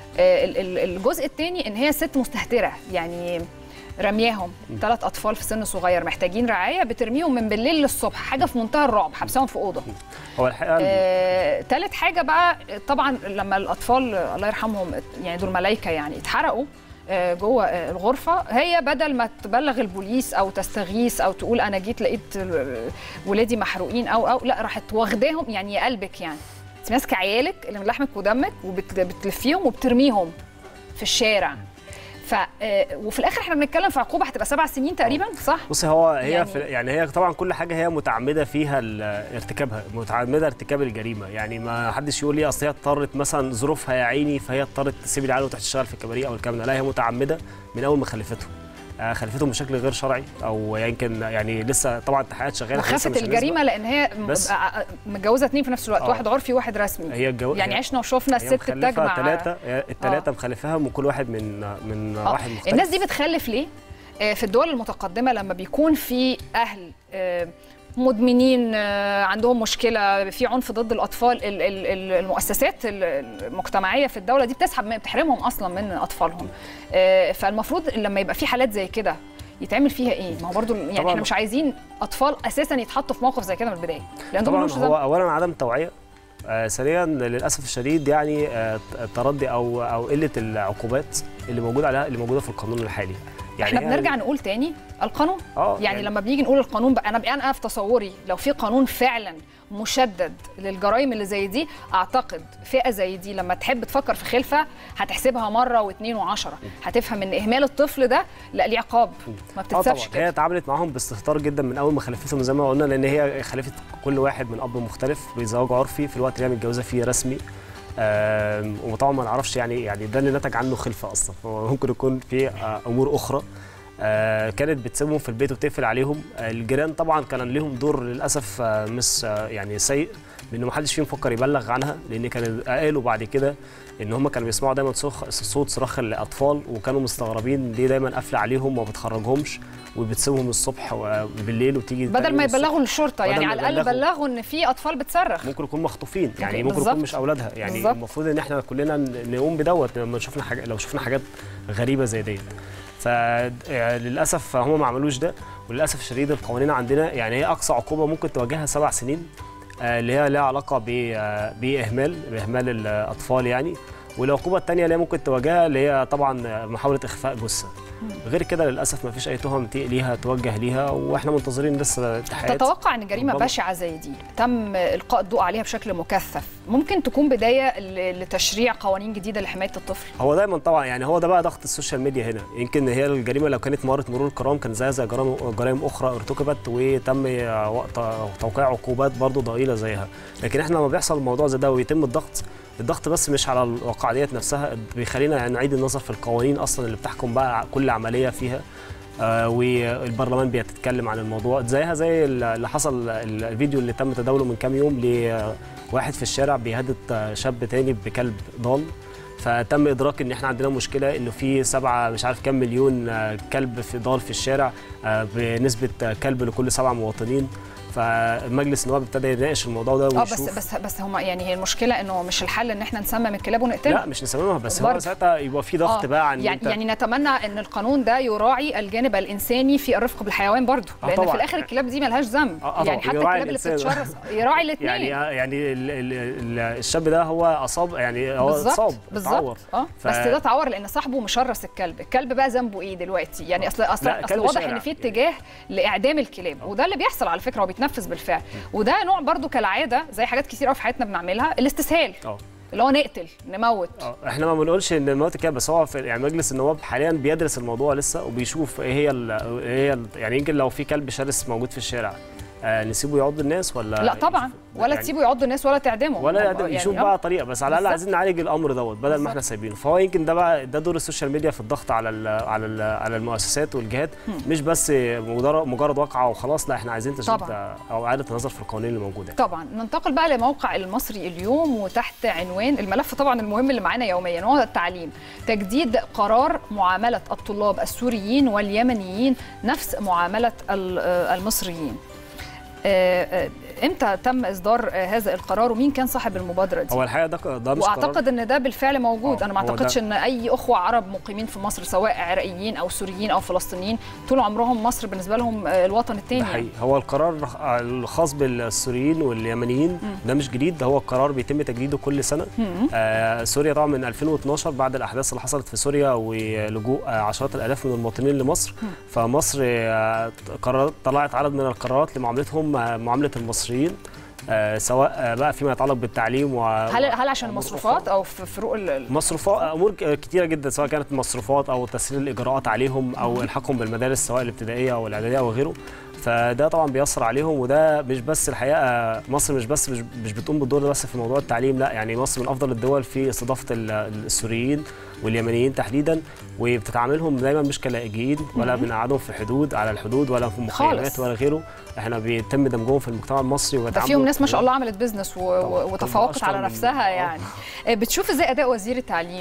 الجزء الثاني ان هي ست مستهتره، يعني رمياهم 3 اطفال في سن صغير محتاجين رعايه، بترميهم من بالليل للصبح، حاجه في منتهى الرعب، حبسهم في اوضه. هو الحقيقه ثالث حاجه بقى، طبعا لما الاطفال الله يرحمهم يعني دول ملايكه يعني اتحرقوا جوه الغرفه، هي بدل ما تبلغ البوليس او تستغيث او تقول انا جيت لقيت ولادي محروقين او لا، راحت واخداهم. يعني يا قلبك، يعني انت ماسكه عيالك اللي من لحمك ودمك وبتلفيهم وبترميهم في الشارع. وفي الاخر احنا بنتكلم في عقوبه هتبقى 7 سنين تقريبا، صح؟ بصي هي يعني هي طبعا كل حاجه هي متعمده فيها ارتكابها، متعمده ارتكاب الجريمه. يعني ما حدش يقول لي اصل هي اضطرت مثلا ظروفها يا عيني فهي اضطرت تسيب العيال وتروح تشتغل في الكباريه او الكلام ده، لا هي متعمده من اول ما خلفتهم. خلفتهم بشكل غير شرعي، او يمكن يعني لسه طبعا التحقيقات شغاله، وخافت الجريمه لان هي متجوزه 2 في نفس الوقت، واحد عرفي وواحد رسمي. هي يعني عشنا وشوفنا الست بتجمع الثلاثه مخلفاهم، وكل واحد من واحد مختلف. الناس دي بتخلف ليه؟ في الدول المتقدمه لما بيكون في اهل مدمنين، عندهم مشكله في عنف ضد الاطفال، المؤسسات المجتمعيه في الدوله دي بتحرمهم اصلا من اطفالهم. فالمفروض لما يبقى في حالات زي كده يتعمل فيها ايه؟ ما هو برضه يعني احنا مش عايزين اطفال اساسا يتحطوا في موقف زي كده من البدايه، لان طبعا هو اولا عدم توعيه، ثانيا للاسف الشديد يعني التردي او قله العقوبات اللي موجوده في القانون الحالي. يعني احنا بنرجع نقول تاني القانون. يعني لما بنيجي نقول القانون بقى، انا في تصوري لو في قانون فعلا مشدد للجرائم اللي زي دي، اعتقد فئه زي دي لما تحب تفكر في خلفه هتحسبها مره واثنين وعشرة، هتفهم ان اهمال الطفل ده لا ليه عقاب، ما بتتسابش كده. هي اتعاملت معاهم باستهتار جدا من اول ما خلفتهم زي ما قلنا، لان هي خلفت كل واحد من اب مختلف بزواج عرفي في الوقت اللي هي متجوزه فيه رسمي. وطبعا ما نعرفش يعني ده اللي نتج عنه خلفه اصلا، هو ممكن يكون في امور اخرى. كانت بتسيبهم في البيت وتقفل عليهم. الجيران طبعا كان لهم دور للاسف مش يعني سيء، لان ما حدش فيهم فكر يبلغ عنها، لان كانوا قالوا بعد كده ان هم كانوا بيسمعوا دايما صوت صراخ الاطفال، وكانوا مستغربين ليه دايما قافله عليهم وما بتخرجهمش وبتسيبهم الصبح وبالليل وتيجي بدل ما يبلغوا للشرطه، يعني على الاقل بلغوا ان في اطفال بتصرخ، ممكن يكون مخطوفين، يعني ممكن يكون مش اولادها. يعني المفروض ان احنا كلنا نقوم بدوت لما شفنا لو شفنا حاجات غريبه زي ديت. فللاسف هم ما عملوش ده، وللاسف الشديد القوانين عندنا يعني هي اقصى عقوبه ممكن تواجهها 7 سنين، اللي هي لها علاقه باهمال الاطفال يعني. والعقوبه الثانيه اللي ممكن تواجهها اللي هي طبعا محاوله اخفاء جثه. غير كده للاسف ما فيش اي تهم ليها توجه ليها، واحنا منتظرين لسه التحقيقات. تتوقع ان جريمه بشعه زي دي تم القاء الضوء عليها بشكل مكثف ممكن تكون بدايه لتشريع قوانين جديده لحمايه الطفل؟ هو دايما طبعا يعني هو ده بقى ضغط السوشيال ميديا هنا. يمكن هي الجريمه لو كانت مرور الكرام كان زي جرائم اخرى ارتكبت وتم توقيع عقوبات برضه ضئيله زيها، لكن احنا لما بيحصل الموضوع زي ده ويتم الضغط بس مش على الواقعيات نفسها، بيخلينا نعيد النظر في القوانين اصلا اللي بتحكم بقى كل عمليه فيها. والبرلمان بيتكلم عن الموضوع زيها زي اللي حصل الفيديو اللي تم تداوله من كام يوم لواحد في الشارع بيهدد شاب تاني بكلب ضال، فتم ادراك ان احنا عندنا مشكله انه في 7 مش عارف كام مليون كلب في ضال في الشارع بنسبه كلب لكل 7 مواطنين. فمجلس النواب ابتدى يناقش الموضوع ده ويشوف. بس هم يعني هي المشكله انه مش الحل ان احنا نسمم الكلاب ونقتلها. لا مش نسممها، بس هو ساعتها يبقى في ضغط بقى عن يعني نتمنى ان القانون ده يراعي الجانب الانساني في الرفق بالحيوان برضه، لان في الاخر الكلاب دي مالهاش ذنب. يعني حتى الكلاب اللي بتتشرس يراعي الاثنين. يعني الشاب ده هو اصاب، يعني هو اتصاب بالظبط. بس ده اتعور لان صاحبه مشرس الكلب بقى ذنبه ايه دلوقتي؟ يعني اصل واضح ان في اتجاه لاعدام الكلاب، وده اللي بيحصل على فكره وبيتنفذ بالفعل. وده نوع برضو كالعاده زي حاجات كتير قوي في حياتنا بنعملها، الاستسهال. اللي هو نقتل نموت. احنا ما بنقولش ان الموت كده، بس هو في يعني مجلس النواب حاليا بيدرس الموضوع لسه وبيشوف ايه هي يعني يمكن لو في كلب شرس موجود في الشارع نسيبه يعض الناس ولا لا طبعا، ولا يعني تسيبه يعض الناس ولا تعدمه ولا يعني يشوف بقى طريقه، بس على الاقل عايزين نعالج الامر دوت بدل ما احنا سايبينه. فهو يمكن ده بقى ده دور السوشيال ميديا في الضغط على المؤسسات والجهات، مش بس مجرد واقعه وخلاص، لا احنا عايزين تشديد او اعاده النظر في القوانين اللي موجوده. طبعا. ننتقل بقى لموقع المصري اليوم، وتحت عنوان الملف طبعا المهم اللي معانا يوميا هو التعليم. تجديد قرار معامله الطلاب السوريين واليمنيين نفس معامله المصريين. امتى تم اصدار هذا القرار ومين كان صاحب المبادره دي؟ هو الحقيقه ده مش واعتقد ان ده بالفعل موجود. انا ما اعتقدش ان اي اخوه عرب مقيمين في مصر سواء عراقيين او سوريين او فلسطينيين طول عمرهم مصر بالنسبه لهم الوطن الثاني. ده حقيقي. هو القرار الخاص بالسوريين واليمنيين ده مش جديد، ده هو القرار بيتم تجديده كل سنه. سوريا طبعا من 2012 بعد الاحداث اللي حصلت في سوريا ولجوء عشرات الالاف من المواطنين لمصر، فمصر طلعت عدد من القرارات لمعاملتهم معامله المصريين، سواء بقى فيما يتعلق بالتعليم هل عشان المصروفات او في فروق المصروفات، امور كتيره جدا، سواء كانت مصروفات او تسهيل الاجراءات عليهم او الحاقهم بالمدارس سواء الابتدائيه او الاعداديه او غيره. فده طبعا بيأثر عليهم، وده مش بس الحقيقه مصر مش بتقوم بالدور ده بس في موضوع التعليم، لا يعني مصر من افضل الدول في استضافه السوريين واليمنيين تحديدا، وبتتعاملهم دايما مش كلاجئين ولا بنقعدهم في حدود على الحدود ولا في مخيمات ولا غيره. احنا بيتم دمجهم في المجتمع المصري وبيتعاملوا فيهم ناس ما شاء الله عملت بيزنس وتفوقت على نفسها يعني. بتشوف ازاي اداء وزير التعليم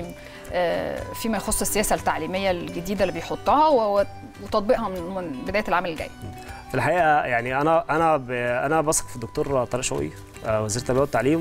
فيما يخص السياسه التعليميه الجديده اللي بيحطها وتطبيقها من بدايه العام الجاي؟ في الحقيقه يعني انا بثق في الدكتور طارق شوقي وزير التربيه والتعليم،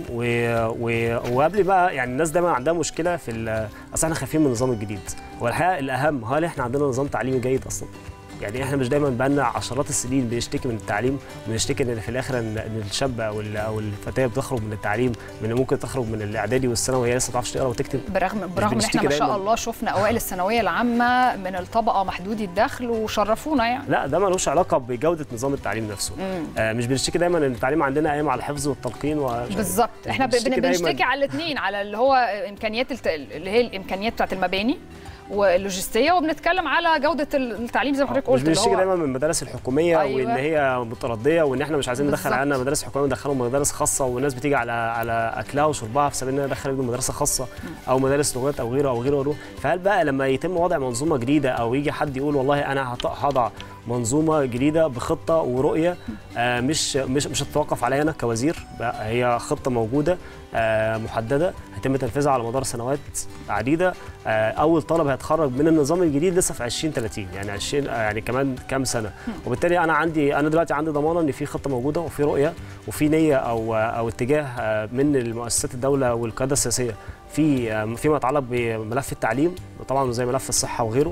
وقبل بقى يعني الناس دايما عندها مشكله في اصل احنا خايفين من النظام الجديد. والحقيقه الاهم هل احنا عندنا نظام تعليمي جيد اصلا؟ يعني احنا مش دايما بقالنا عشرات السنين بنشتكي من التعليم، بنشتكي ان في الاخر ان الشاب او الفتاه بتخرج من التعليم، من ممكن تخرج من الاعدادي والثانوي وهي لسه ما تعرفش تقرا وتكتب، برغم ان احنا ما شاء الله شفنا اوائل الثانويه العامه من الطبقه محدودي الدخل وشرفونا يعني. لا ده ملوش علاقه بجوده نظام التعليم نفسه. مش بنشتكي دايما ان التعليم عندنا قايم على الحفظ والتلقين بالظبط. احنا بنشتكي على الاثنين، على اللي هو امكانيات اللي هي الامكانيات بتاعت المباني واللوجستيه، وبنتكلم على جوده التعليم زي ما حضرتك قلت. مش بنشتكي دايما من المدارس الحكوميه وان هي مترديه وان احنا مش عايزين ندخل عندنا مدارس حكوميه وندخلهم مدارس خاصه، والناس بتيجي على اكلها وشربها في سبيل ان ندخل ابنه مدرسه خاصه او مدارس لغات او غيره او غيره وغيره. فهل بقى لما يتم وضع منظومه جديده او يجي حد يقول والله انا هضع منظومه جديده بخطه ورؤيه مش هتتوقف عليا انا كوزير، هي خطه موجوده محدده هيتم تنفيذها على مدار سنوات عديده. اول طالب هيتخرج من النظام الجديد لسه في 2030 يعني 20 يعني كمان كام سنه، وبالتالي انا دلوقتي عندي ضمانه ان في خطه موجوده وفي رؤيه وفي نيه او اتجاه من المؤسسات الدوله والقياده السياسيه فيما يتعلق بملف التعليم طبعا زي ملف الصحه وغيره.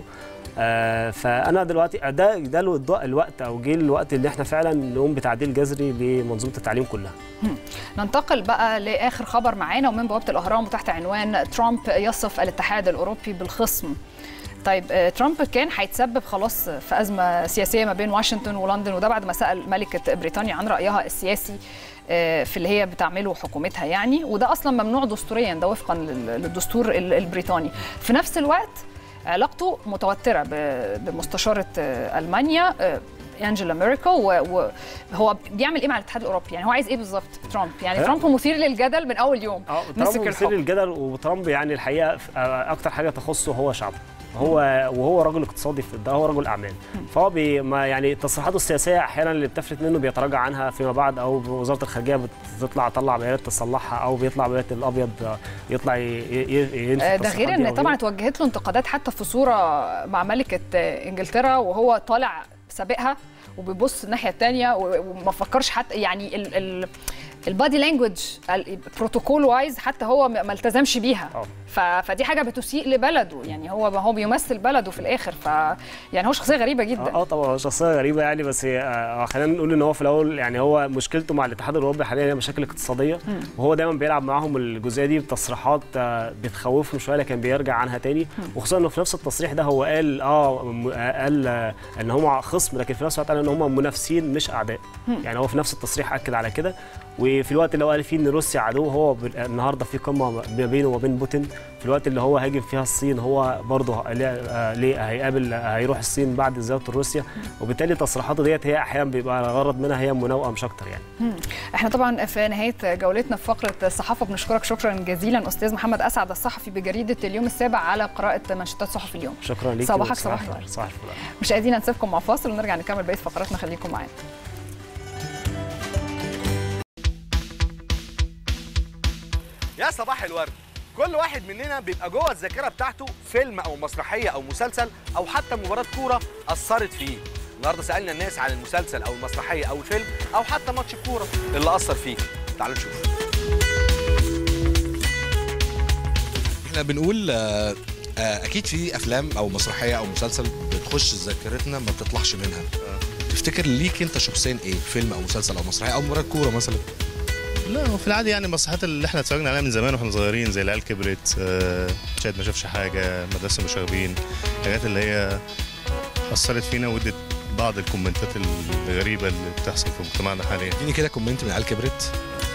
فانا دلوقتي ده الوقت او جه الوقت اللي احنا فعلا نقوم بتعديل جذري لمنظومه التعليم كلها. ننتقل بقى لاخر خبر معانا ومن بوابه الاهرام وتحت عنوان ترامب يصف الاتحاد الاوروبي بالخصم. طيب ترامب كان هيتسبب خلاص في ازمه سياسيه ما بين واشنطن ولندن، وده بعد ما سال ملكه بريطانيا عن رايها السياسي في اللي هي بتعمله حكومتها يعني، وده اصلا ممنوع دستوريا، ده وفقا للدستور البريطاني. في نفس الوقت علاقته متوتره بمستشاره المانيا انجيلا ميركل، وهو بيعمل ايه مع الاتحاد الاوروبي؟ يعني هو عايز ايه بالظبط ترامب؟ يعني ترامب مثير للجدل من اول يوم. ترامب مثير للجدل، وترامب يعني الحقيقه اكتر حاجه تخصه هو شعبه، وهو رجل اقتصادي، ده هو رجل اعمال. فهو يعني تصريحاته السياسيه احيانا اللي بتفلت منه بيتراجع عنها فيما بعد، او وزاره الخارجيه تطلع بيانات تصلحها، او بيطلع بيانات الابيض يطلع ده غير ان طبعا اتوجهت له انتقادات حتى في صوره مع ملكه انجلترا وهو طالع سابقها وبيبص الناحيه الثانيه وما فكرش حتى يعني البادي لانجوج البروتوكول وايز حتى هو ما التزمش بيها. فدي حاجه بتسيء لبلده، يعني هو بيمثل بلده في الاخر، يعني هو شخصيه غريبه جدا. طبعا هو شخصيه غريبه يعني، بس خلينا نقول ان هو في الاول يعني هو مشكلته مع الاتحاد الاوروبي حاليا هي مشاكل اقتصاديه، وهو دايما بيلعب معاهم الجزئيه دي بتصريحات بتخوفهم شويه لكن بيرجع عنها تاني، وخصوصا انه في نفس التصريح ده هو قال ان هم خصم، لكن في نفس الوقت قال ان هم منافسين مش اعداء. يعني هو في نفس التصريح اكد على كده، وفي الوقت اللي هو قال فيه ان روسيا عدو، هو النهارده في قمه ما بينه وما بين بوتين، في الوقت اللي هو هاجم فيها الصين هو برضه ليه هيروح الصين بعد زيارته لروسيا، وبالتالي تصريحاته ديت هي احيانا بيبقى الغرض منها هي مناوئه مش اكتر يعني. احنا طبعا في نهايه جولتنا في فقره الصحافه بنشكرك شكرا جزيلا استاذ محمد اسعد الصحفي بجريده اليوم السابع على قراءه منشطات صحف اليوم. شكرا ليك. صباحك صباح الخير. صباح الفل. مشاهدينا نسيبكم مع فاصل ونرجع نكمل بقيه فقراتنا، خليكم معانا. يا صباح الورد. كل واحد مننا بيبقى جوه الذاكره بتاعته فيلم او مسرحيه او مسلسل او حتى مباراه كوره اثرت فيه. النهارده سالنا الناس عن المسلسل او المسرحيه او الفيلم او حتى ماتش الكوره اللي اثر فيك. تعالوا نشوف. احنا بنقول اكيد في افلام او مسرحيه او مسلسل بتخش ذاكرتنا ما بتطلعش منها. تفتكر ليك انت شخصيا ايه؟ فيلم او مسلسل او مسرحيه او مباراه كوره مثلا؟ لا هو في العادي يعني المسرحيات اللي احنا اتفرجنا عليها من زمان واحنا صغيرين زي العيال كبرت، شاهد ما شافش حاجه، مدرسه المشاغبين، الحاجات اللي هي اثرت فينا وادت بعض الكومنتات الغريبه اللي بتحصل في مجتمعنا حاليا. اديني كده كومنت من العيال كبرت.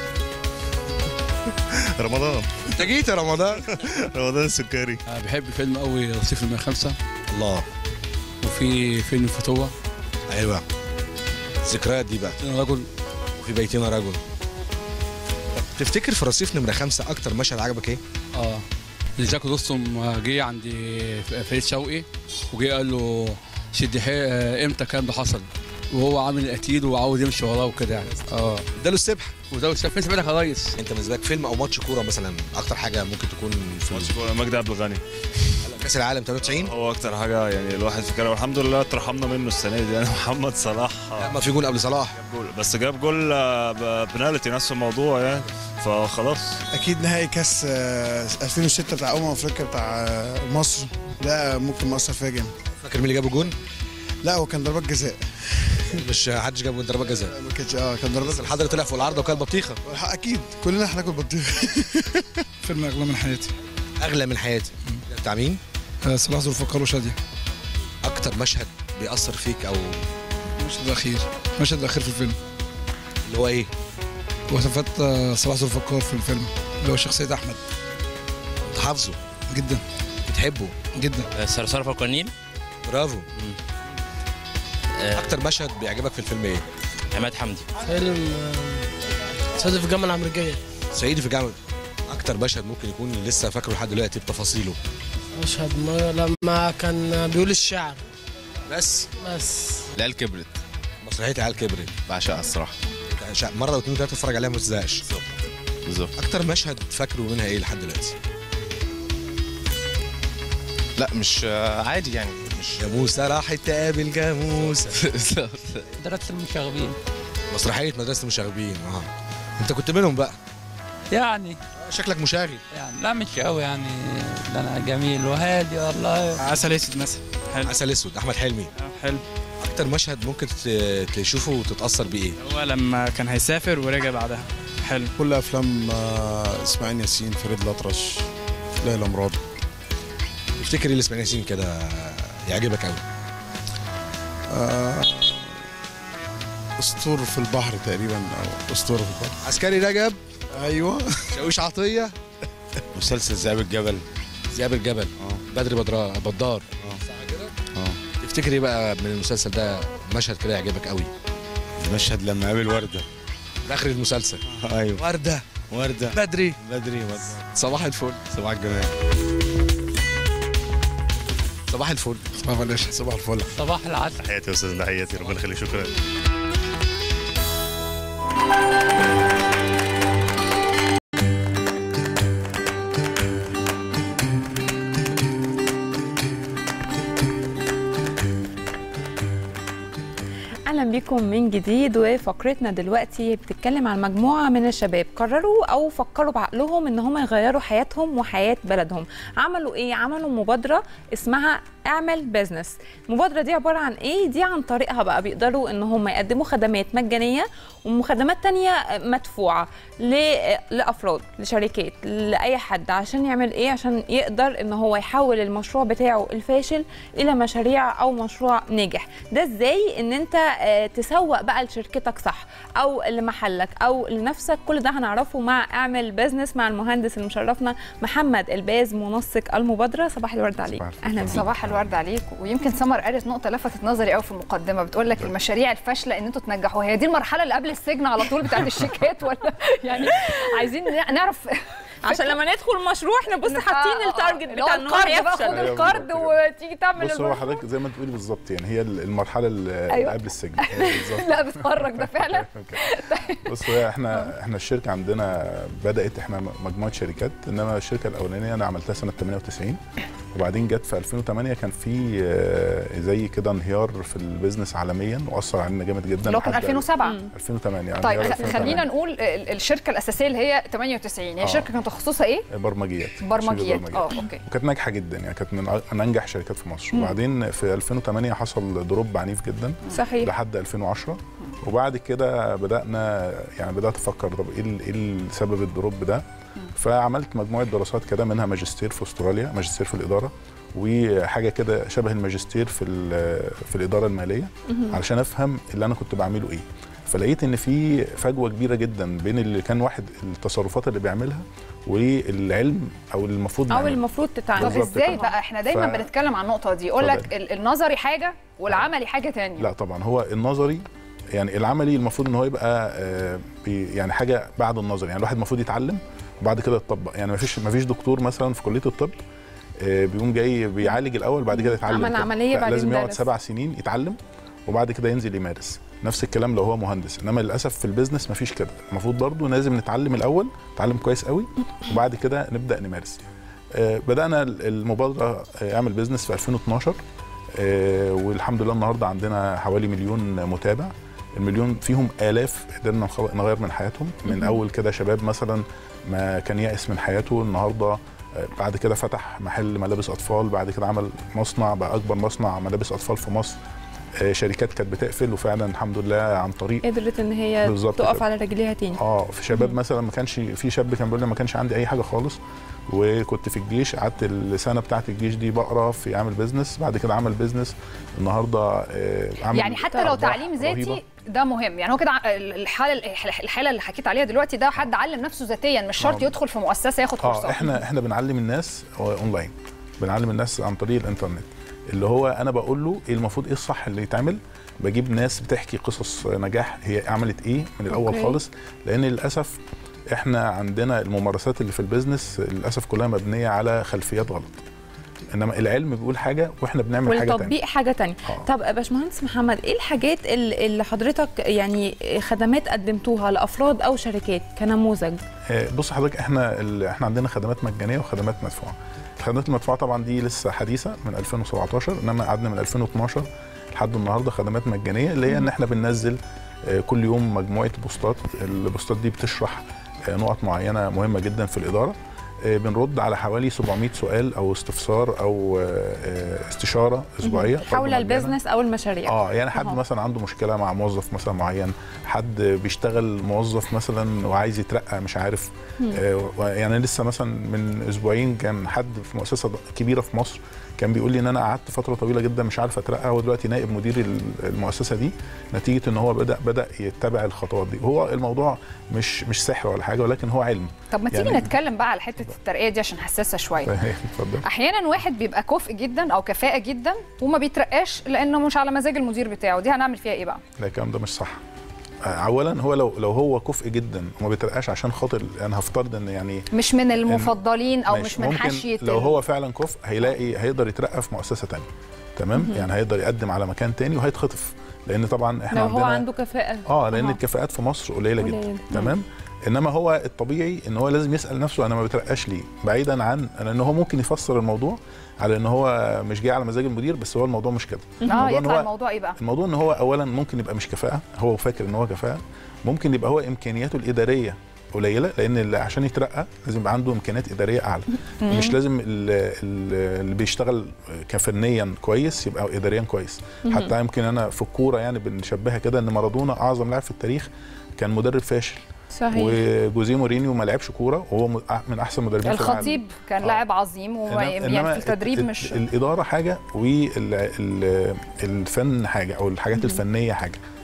رمضان. انت جيت يا رمضان. رمضان السكري. بحب فيلم قوي رصيف المية 5. الله. وفي فيلم فتوة. ايوه. الذكريات دي بقى. رجل. وفي بيتنا رجل. تفتكر في رصيف نمرة 5 أكتر مشهد عجبك إيه؟ اللي جاك رستم جه عند فريد شوقي وجه قال له شد إمتى الكلام ده حصل؟ وهو عامل قتيل وعاوز يمشي وراه وكده يعني. اداله السبح. وده السبح. فين سبحتك يا ريس؟ أنت بالنسبة لك فيلم أو ماتش كورة مثلا أكتر حاجة ممكن تكون في ماتش كورة مجدي عبد الغني. كأس العالم 98 هو أكتر حاجة يعني الواحد فاكرها والحمد لله اترحمنا منه السنة دي يعني. محمد صلاح ما في جول قبل صلاح. بس جاب جول بنالتي نفس الموضوع يعني فخلاص. اكيد نهائي كاس 2006 بتاع افريقيا بتاع مصر ده ممكن مؤثر فيها جامد. فاكر مين اللي جاب الجون؟ لا هو كان ضربات جزاء. مش حدش جاب ضربات جزاء. ما كانش كان ضربات. الحضر طلع فوق العارضه وكان بطيخه. اكيد كلنا هناكل بطيخه. فيلم اغلى من حياتي. اغلى من حياتي بتاع مين؟ صلاح ذو الفقار وشاديه. اكتر مشهد بيأثر فيك او المشهد الاخير في الفيلم اللي هو ايه؟ وصفات صلاح ذو الفقار في الفيلم اللي هو شخصيه احمد. انت حافظه جدا. بتحبه جدا. صرصار في القوانين. برافو. اكتر مشهد بيعجبك في الفيلم ايه؟ عماد حمدي. فيلم صعيدي في الجامعه الامريكيه. صعيدي في الجامعه. اكتر مشهد ممكن يكون لسه فاكره لحد دلوقتي بتفاصيله؟ مشهد لما كان بيقول الشعر. بس العيال كبرت. مسرحيه العيال كبرت بعشقها الصراحه. مره واثنين وثلاثه تتفرج عليها ما تزهقش. بالظبط. اكتر مشهد فاكره منها ايه لحد دلوقتي؟ لا مش عادي يعني مش جاموسه راحت تقابل جاموسه. مدرسه المشاغبين. مسرحيه مدرسه المشاغبين. انت كنت منهم بقى يعني شكلك مشاغب يعني. لا مش قوي يعني. ده انا جميل وهادي والله. عسل اسود مثلا. حلو. عسل اسود احمد حلمي. حلو. اكتر مشهد ممكن تشوفه وتتاثر بيه ايه؟ هو لما كان هيسافر ورجع بعدها. حلو. كل افلام اسماعيل ياسين، فريد الأطرش، ليلى مراد. تفتكر ايه اللي اسماعيل ياسين كده يعجبك قوي؟ اسطور في البحر تقريبا او اسطوره في البحر. عسكري رجب. ايوه. شاويش عطيه. مسلسل ذئاب الجبل. ذئاب الجبل. بدر بدار. صح كده؟ تفتكر ايه بقى من المسلسل ده مشهد كده يعجبك قوي؟ المشهد لما قابل ورده في اخر المسلسل. ايوه. ورده بدري. صباح الفل. صباح الجمال. صباح الفل. صباح الفل. صباح الفل. صباح العسل. تحياتي يا استاذ، تحياتي، ربنا يخليك. شكرا. اهلا بكم من جديد. وفقرتنا دلوقتي بتتكلم عن مجموعه من الشباب قرروا او فكروا بعقلهم ان هم يغيروا حياتهم وحياه بلدهم. عملوا ايه؟ عملوا مبادره اسمها اعمل بيزنس. المبادره دي عباره عن ايه؟ دي عن طريقها بقى بيقدروا ان هم يقدموا خدمات مجانيه وخدمات تانية مدفوعه لافراد، لشركات، لاي حد، عشان يعمل ايه؟ عشان يقدر ان هو يحول المشروع بتاعه الفاشل الى مشاريع او مشروع ناجح. ده ازاي؟ ان انت تسوق بقى لشركتك صح او لمحلك او لنفسك، كل ده هنعرفه مع اعمل بزنس مع المهندس اللي مشرفنا محمد الباز، منسق المبادره. صباح الورد عليك. اهلا بيك. صباح الورد عليك. ويمكن سمر قالت نقطه لفتت نظري قوي في المقدمه، بتقول لك المشاريع الفاشله ان انتوا تنجحوها، هي دي المرحله اللي قبل السجن على طول بتاعت الشيكات ولا يعني عايزين نعرف عشان لما ندخل مشروع احنا بص حاطين التارجت بتاع ان هو هيفشل. خد الكارد وتيجي تعمل بص هو حضرتك زي ما تقولي بالظبط، يعني هي المرحله اللي قبل السجن. لا بتخرج ده فعلا. بص هو احنا الشركه عندنا بدات احنا مجموعه شركات، انما الشركه الاولانيه انا عملتها سنه 98 وبعدين جت في 2008 كان في زي كده انهيار في البيزنس عالميا واثر علينا جامد جدا. لو كان 2007 2008 يعني. طيب خلينا نقول الشركه الاساسيه اللي هي 98 هي شركه كان تخصصها ايه؟ برمجيات. اوكي. وكانت ناجحه جدا يعني، كانت من انجح شركات في مصر. وبعدين في 2008 حصل دروب عنيف جدا صحيح لحد 2010 وبعد كده بدات افكر طب ايه سبب الدروب ده. فعملت مجموعه دراسات كده، منها ماجستير في استراليا، ماجستير في الاداره وحاجه كده شبه الماجستير في الاداره الماليه علشان افهم اللي انا كنت بعمله ايه. فلقيت ان في فجوه كبيره جدا بين اللي كان واحد التصرفات اللي بيعملها والعلم او المفروض تتعلم. طب ازاي بقى؟ احنا دايما بنتكلم عن النقطه دي، يقول لك النظري حاجه والعملي حاجه ثانيه. لا طبعا هو النظري يعني العملي المفروض ان هو يبقى يعني حاجه بعد النظري، يعني الواحد المفروض يتعلم وبعد كده يطبق. يعني ما فيش دكتور مثلا في كليه الطب بيقوم جاي بيعالج الاول بعد كده يتعلم. عمل عمليه بعد لازم يقعد 7 سنين يتعلم وبعد كده ينزل يمارس. نفس الكلام لو هو مهندس، انما للاسف في البيزنس مفيش كده. المفروض برضه لازم نتعلم الاول، نتعلم كويس قوي وبعد كده نبدا نمارس. بدانا المبادره اعمل بيزنس في 2012 والحمد لله النهارده عندنا حوالي 1 مليون متابع. المليون فيهم آلاف قدرنا نغير من حياتهم، من اول كده شباب مثلا ما كان يائس من حياته النهارده بعد كده فتح محل ملابس اطفال، بعد كده عمل مصنع بقى اكبر مصنع ملابس اطفال في مصر. شركات كانت بتقفل وفعلا الحمد لله عن طريق قدرت ان هي تقف على رجليها تاني. في شباب مثلا ما كانش في شاب كان بيقول لي ما كانش عندي اي حاجه خالص وكنت في الجيش، قعدت السنه بتاعه الجيش دي بقرا في اعمل بيزنس، بعد كده عمل بيزنس النهارده عمل يعني حتى لو تعليم ذاتي ده مهم. يعني هو كده الحاله اللي حكيت عليها دلوقتي ده حد علم نفسه ذاتيا، مش شرط يدخل في مؤسسه ياخد كورسات. احنا بنعلم الناس اونلاين، بنعلم الناس عن طريق الانترنت، اللي هو انا بقول له ايه المفروض ايه الصح اللي يتعمل. بجيب ناس بتحكي قصص نجاح هي عملت ايه من الاول خالص، لان للاسف احنا عندنا الممارسات اللي في البيزنس للاسف كلها مبنيه على خلفيات غلط، انما العلم بيقول حاجه واحنا بنعمل حاجه ثانيه والتطبيق حاجه ثانيه. طب يا باشمهندس محمد، ايه الحاجات اللي حضرتك يعني خدمات قدمتوها لافراد او شركات كنموذج؟ بص حضرتك احنا عندنا خدمات مجانيه وخدمات مدفوعه. الخدمات المدفوعه طبعا دي لسه حديثه من 2017، انما قعدنا من 2012 لحد النهارده خدمات مجانيه اللي هي ان احنا بننزل كل يوم مجموعه بوستات. البوستات دي بتشرح نقط معينه مهمه جدا في الاداره. بنرد على حوالي 700 سؤال او استفسار او استشاره اسبوعيه حول البيزنس او المشاريع. يعني حد مثلا عنده مشكله مع موظف مثلا معين، حد بيشتغل موظف مثلا وعايز يترقى مش عارف. يعني لسه مثلا من اسبوعين كان حد في مؤسسه كبيره في مصر كان بيقول لي ان انا قعدت فتره طويله جدا مش عارف اترقى، هو دلوقتي نائب مدير المؤسسه دي نتيجه ان هو بدا يتبع الخطوات دي. وهو الموضوع مش سحر ولا حاجه، ولكن هو علم. طب ما تيجي نتكلم بقى على حته الترقيه دي عشان حساسه شويه. اتفضل. احيانا واحد بيبقى كفء جدا او كفاءه جدا وما بيترقاش لانه مش على مزاج المدير بتاعه، دي هنعمل فيها ايه بقى؟ لا الكلام ده مش صح. اولا هو لو هو كفء جدا وما بيترقاش عشان خاطر انا هفترض ان يعني مش من المفضلين او مش من حاشيه، لو هو فعلا كفء هيقدر يترقى في مؤسسه ثانيه، تمام؟ يعني هيقدر يقدم على مكان ثاني وهيتخطف، لان طبعا احنا لو هو عنده كفاءه لان الكفاءات في مصر قليله جدا. تمام. انما هو الطبيعي ان هو لازم يسال نفسه انا ما بترقاش ليه، بعيدا عن ان هو ممكن يفسر الموضوع على ان هو مش جاي على مزاج المدير، بس هو الموضوع مش كده. يطلع الموضوع ايه بقى؟ الموضوع ان هو اولا ممكن يبقى مش كفاءه، هو فاكر ان هو كفاءه. ممكن يبقى هو امكانياته الاداريه قليله، لان عشان يترقى لازم يبقى عنده امكانيات اداريه اعلى. مش لازم اللي بيشتغل كفنيا كويس يبقى اداريا كويس. حتى يمكن انا في الكوره يعني بنشبهها كده ان مارادونا اعظم لاعب في التاريخ كان مدرب فاشل. صحيح. وجوزيه مورينيو ما لعبش كوره وهو من احسن مدربين في العالم. الخطيب كان لاعب عظيم يعني في التدريب مش الاداره حاجه والفن حاجه او الحاجات الفنيه حاجه.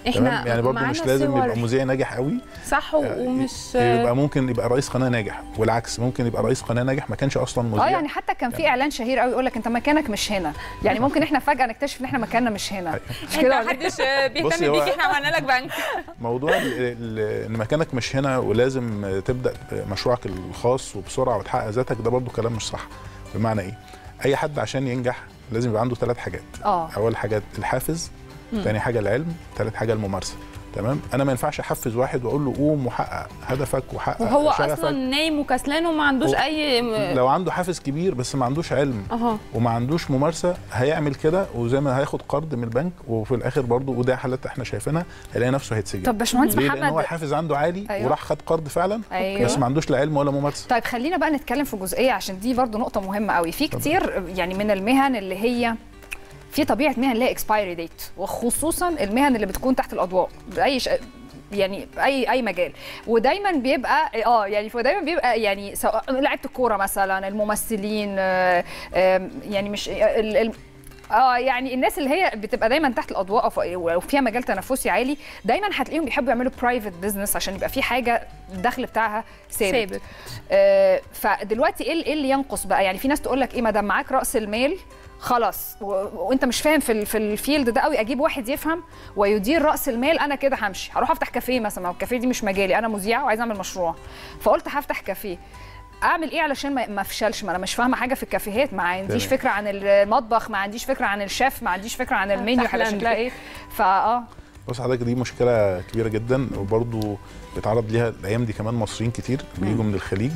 احنا يعني برضه مش لازم صور. يبقى مذيع ناجح قوي صح ومش يبقى ممكن يبقى رئيس قناه ناجح، والعكس ممكن يبقى رئيس قناه ناجح ما كانش اصلا مذيع. يعني حتى كان في اعلان شهير قوي يقول لك انت مكانك مش هنا، يعني ممكن احنا فجاه نكتشف ان احنا مكاننا مش هنا. مش كده؟ محدش بيهتم بيك، احنا عملنا لك بنك. موضوع ان مكانك مش هنا ولازم تبدا مشروعك الخاص وبسرعه وتحقق ذاتك، ده برضو كلام مش صح. بمعنى ايه؟ اي حد عشان ينجح لازم يبقى عنده 3 حاجات. اول حاجه الحافز، ثاني حاجه العلم، ثالث حاجه الممارسه. تمام؟ انا ما ينفعش احفز واحد واقول له قوم وحقق هدفك وحقق وهو شغفك. اصلا نايم وكسلان وما عندوش اي لو عنده حافز كبير بس ما عندوش علم وما عندوش ممارسه هيعمل كده، وزي ما هياخد قرض من البنك وفي الاخر برضه، وده حالات احنا شايفينها، هيلاقي نفسه هيتسجن. طب باشمهندس محمد، لان هو الحافز عنده عالي وراح خد قرض فعلا بس ما عندوش لا علم ولا ممارسه. طيب خلينا بقى نتكلم في جزئيه عشان دي برضه نقطه مهمه قوي. في كتير يعني من المهن اللي هي في طبيعه مهن لها اكسبايري ديت، وخصوصا المهن اللي بتكون تحت الاضواء باي يعني اي مجال، ودايما بيبقى يعني سواء لعيبه الكوره مثلا، الممثلين، يعني مش يعني الناس اللي هي بتبقى دايما تحت الاضواء وفيها مجال تنافسي عالي، دايما هتلاقيهم بيحبوا يعملوا برايفت بزنس عشان يبقى في حاجه الدخل بتاعها ثابت. فدلوقتي ايه اللي ينقص بقى؟ يعني في ناس تقول لك ايه، ما دام معاك راس المال خلاص وانت مش فاهم في الفيلد ده قوي، اجيب واحد يفهم ويدير راس المال، انا كده همشي هروح افتح كافيه مثلا، والكافيه دي مش مجالي، انا مذيعه وعايزه اعمل مشروع، فقلت هفتح كافيه. اعمل ايه علشان ما افشلش؟ ما انا مش فاهمه حاجه في الكافيهات، ما عنديش فكره عن المطبخ، ما عنديش فكره عن الشيف، ما عنديش فكره عن المنيو هيبقى شكلها ايه. بص حضرتك، دي مشكله كبيره جدا، وبرضه بيتعرض ليها الايام دي كمان مصريين كتير بيجوا من الخليج،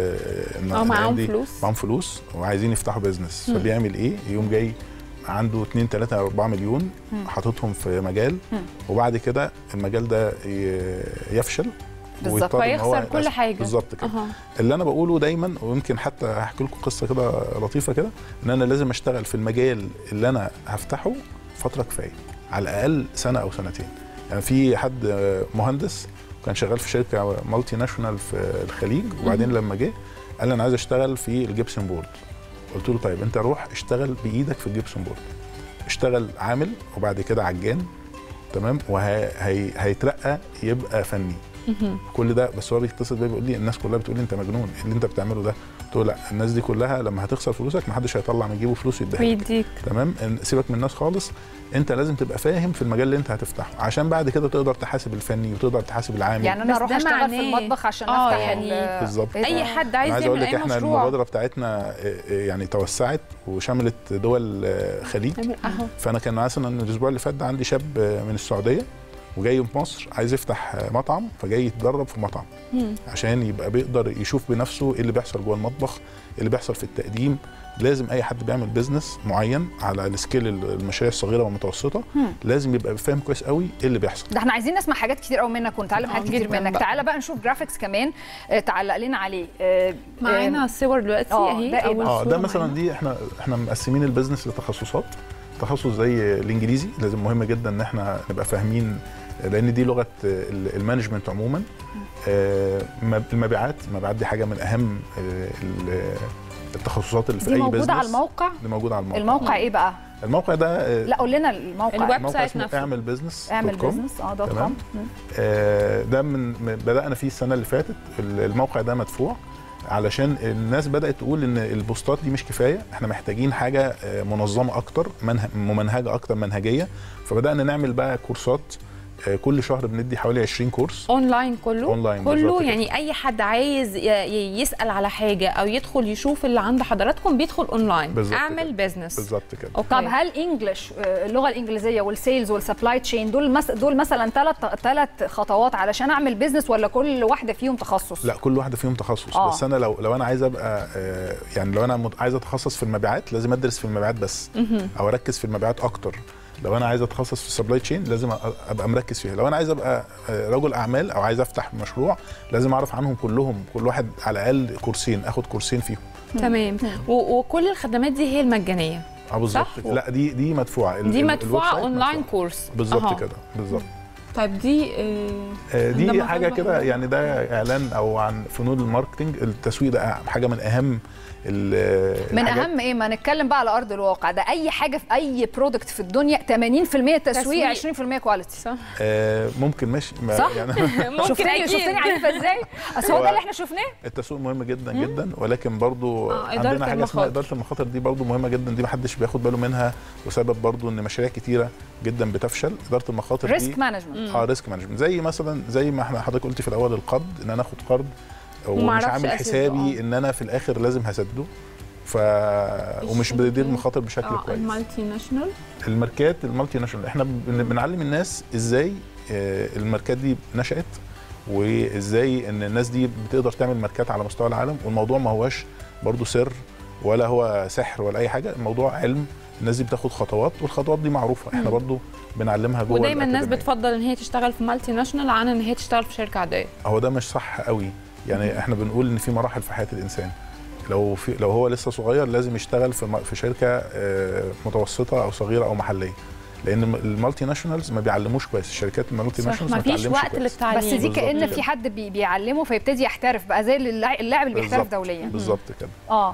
معاهم فلوس وعايزين يفتحوا بيزنس، فبيعمل ايه؟ يقوم جاي عنده 2 3 4 مليون حاططهم في مجال، وبعد كده المجال ده يفشل بالظبط، فيخسر كل حاجه. بالظبط كده. اللي انا بقوله دايما، ويمكن حتى هحكي لكم قصه كده لطيفه كده، ان انا لازم اشتغل في المجال اللي انا هفتحه فتره كفايه، على الاقل سنه او سنتين. يعني في حد مهندس كان شغال في شركه مالتي ناشونال في الخليج، وبعدين لما جه قال لي انا عايز اشتغل في الجبسون بورد. قلت له طيب انت روح اشتغل بايدك في الجبسون بورد، اشتغل عامل وبعد كده عجان، تمام، وهيترقى يبقى فني. كل ده بس هو بيتصل بيا بيقول لي الناس كلها بتقول لي انت مجنون، اللي انت بتعمله ده. قلت له لا، الناس دي كلها لما هتخسر فلوسك محدش هيطلع من جيبه فلوس يديك، تمام، سيبك من الناس خالص، انت لازم تبقى فاهم في المجال اللي انت هتفتحه عشان بعد كده تقدر تحاسب الفني وتقدر تحاسب العامل. يعني انا اروح اشتغل في المطبخ عشان افتح يعني بالظبط. اي حد عايز يعمل اي مشروع. احنا المبادره بتاعتنا يعني توسعت وشملت دول خليج. فانا كان مثلا الاسبوع اللي فات ده عندي شاب من السعوديه وجاي في مصر عايز يفتح مطعم، فجاي يتدرب في مطعم عشان يبقى بيقدر يشوف بنفسه ايه اللي بيحصل جوه المطبخ، ايه اللي بيحصل في التقديم. لازم اي حد بيعمل بيزنس معين على السكيل المشاريع الصغيره والمتوسطه لازم يبقى فاهم كويس قوي ايه اللي بيحصل. ده احنا عايزين نسمع حاجات كتير قوي منك ونتعلم حاجات كتير منك. تعالى بقى نشوف جرافيكس كمان تعلق لنا عليه. معانا الصور دلوقتي اهي. ده مثلا دي احنا مقسمين البيزنس لتخصصات. تخصص زي الانجليزي لازم مهم جدا ان احنا نبقى فاهمين، لان دي لغه المانجمنت عموما. المبيعات دي حاجه من اهم التخصصات اللي في اي بزنس. دي موجوده على الموقع؟ دي موجوده على الموقع. الموقع ايه بقى؟ الموقع ده لا قول لنا الموقع. الويب سايت نفسه اعمل بزنس .com. ده بدأنا فيه السنه اللي فاتت. الموقع ده مدفوع علشان الناس بدأت تقول ان البوستات دي مش كفايه، احنا محتاجين حاجه منظمه اكتر، ممنهجه اكتر، منهجيه. فبدأنا نعمل بقى كورسات، كل شهر بندي حوالي 20 كورس اونلاين. كله يعني كده. اي حد عايز يسال على حاجه او يدخل يشوف اللي عند حضراتكم بيدخل اونلاين. اعمل بزنس بالظبط كده. طب هل انجلش، اللغه الانجليزيه والسيلز والسبلاي تشين دول مثلا ثلاث خطوات علشان اعمل بزنس، ولا كل واحده فيهم تخصص؟ لا، كل واحده فيهم تخصص. بس انا لو انا عايز ابقى يعني لو انا عايز اتخصص في المبيعات لازم ادرس في المبيعات بس، او اركز في المبيعات اكتر. لو انا عايز اتخصص في السبلاي تشين لازم ابقى مركز فيها. لو انا عايز ابقى رجل اعمال او عايز افتح مشروع لازم اعرف عنهم كلهم، كل واحد على الاقل كورسين، اخد كورسين فيهم. تمام. وكل الخدمات دي هي المجانيه؟ بالظبط. لا، دي مدفوعه. دي مدفوعه اونلاين كورس. بالظبط كده، بالظبط. طيب دي دي حاجه كده يعني، ده اعلان او عن فنون الماركتنج. التسويق ده حاجه من اهم من اهم ايه؟ ما نتكلم بقى على ارض الواقع. ده اي حاجه في اي برودكت في الدنيا 80% تسويق 20% كواليتي. صح. ممكن ماشي صح يعني شفتني عنيفه ازاي؟ اصل هو ده اللي احنا شفناه. التسويق مهم جدا جدا، ولكن برضو عندنا حاجه اسمها اداره المخاطر. دي برضو مهمه جدا، دي ما حدش بياخد باله منها، وسبب برضو ان مشاريع كتيره جدا بتفشل. اداره المخاطر دي ريسك مانجمنت. ريسك مانجمنت، زي مثلا زي ما احنا حضرتك قلتي في الاول، القرض، ان انا اخد قرض ومش عامل حسابي ان انا في الاخر لازم هسدده، ومش بدير المخاطر بشكل كويس. المالتي ناشونال، الماركات المالتي ناشونال، احنا بنعلم الناس ازاي الماركات دي نشأت، وازاي ان الناس دي بتقدر تعمل ماركات على مستوى العالم. والموضوع ما هوش برضو سر ولا هو سحر ولا اي حاجه، الموضوع علم. الناس دي بتاخد خطوات، والخطوات دي معروفه، احنا برضو بنعلمها جوه. ودايما الناس بتفضل ان هي تشتغل في مالتي ناشونال عن ان هي تشتغل في شركه عاديه. هو ده مش صح قوي يعني. احنا بنقول ان في مراحل في حياه الانسان. لو هو لسه صغير لازم يشتغل في شركه متوسطه او صغيره او محليه، لان المالتي ناشونالز ما بيعلموش كويس. الشركات المالتي ناشونالز ما بتعلمش وقت للتعليم. بس دي كأن في حد بيعلمه فيبتدي يحترف بقى، زي اللاعب اللي بيحترف دوليا. بالظبط كده.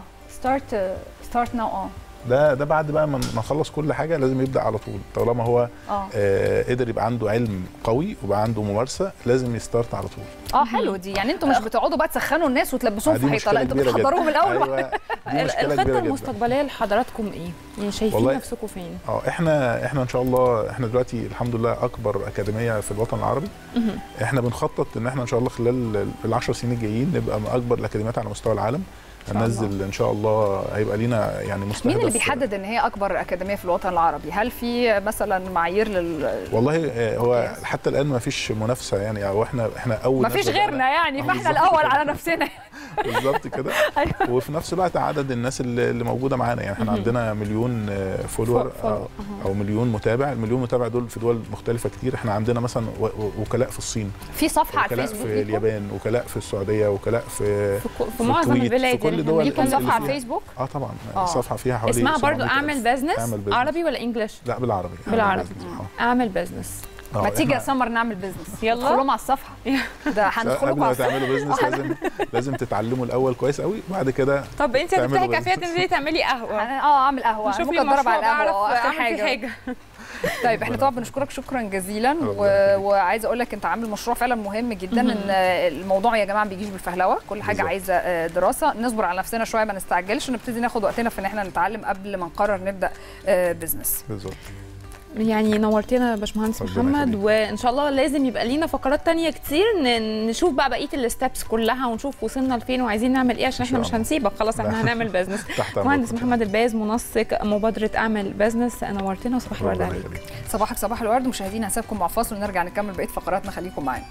ستارت ناو. ده بعد بقى ما نخلص كل حاجه لازم يبدا على طول، طالما هو قدر يبقى عنده علم قوي وبقى عنده ممارسه لازم يستارت على طول. حلو دي. يعني انتوا مش بتقعدوا بقى تسخنوا الناس وتلبسوهم في حيطه، لا انتوا بتحضروهم الاول. أيوة الخطه المستقبليه لحضراتكم ايه؟ يعني شايفين نفسكم فين؟ احنا ان شاء الله، احنا دلوقتي الحمد لله اكبر اكاديميه في الوطن العربي. احنا بنخطط ان احنا ان شاء الله خلال ال10 سنين الجايين نبقى من اكبر الاكاديميات على مستوى العالم. هننزل ان شاء الله، هيبقى لينا يعني مستهدف. مين اللي بيحدد ان هي اكبر اكاديميه في الوطن العربي؟ هل في مثلا معايير والله هو حتى الان ما فيش منافسه يعني، او احنا اول، ما فيش غيرنا يعني، فاحنا الاول على نفسنا. بالظبط كده. وفي نفس الوقت عدد الناس اللي موجوده معانا يعني، احنا عندنا مليون فولور او مليون متابع. المليون متابع دول في دول مختلفه كتير. احنا عندنا مثلا وكلاء في الصين، في صفحه على الفيسبوك، وكلاء في اليابان، وكلاء في السعوديه، وكلاء في معظم البلاد. ليكم صفحه على الفيسبوك؟ طبعا. الصفحه فيها حوالي اسمها برضو اعمل بزنس. عربي ولا انجلش؟ لا بالعربي. اعمل بزنس. ما تيجي يا سمر نعمل بزنس، يلا ادخلوا على الصفحه. ده هندخلوا قبل ما تعملوا بزنس لازم تتعلموا الاول كويس قوي، وبعد كده. طب انت هتفتحي كافيه تنزلي تعملي قهوه؟ اعمل قهوه، ممكن اضرب على القهوه اخر حاجه. طيب احنا طبعا بنشكرك شكرا جزيلا، وعايزه اقول لك انت عامل مشروع فعلا مهم جدا. ان الموضوع يا جماعه ما بيجيش بالفهلوه، كل حاجه عايزه دراسه. نصبر على نفسنا شويه، ما نستعجلش، نبتدي ناخد وقتنا في ان احنا نتعلم قبل ما نقرر نبدا بزنس. بالظبط. يعني نورتنا يا باشمهندس محمد، وان شاء الله لازم يبقى لينا فقرات تانية كتير نشوف بقى بقيه الستبس كلها، ونشوف وصلنا لفين وعايزين نعمل ايه، عشان احنا مش هنسيبك خلاص، احنا هنعمل بزنس. مهندس محمد الباز، منسق مبادره اعمل بزنس، نورتنا وصباح الورد عليك. صباحك صباح الورد. مشاهدينا هسيبكم مع فاصل ونرجع نكمل بقيه فقراتنا، خليكم معانا.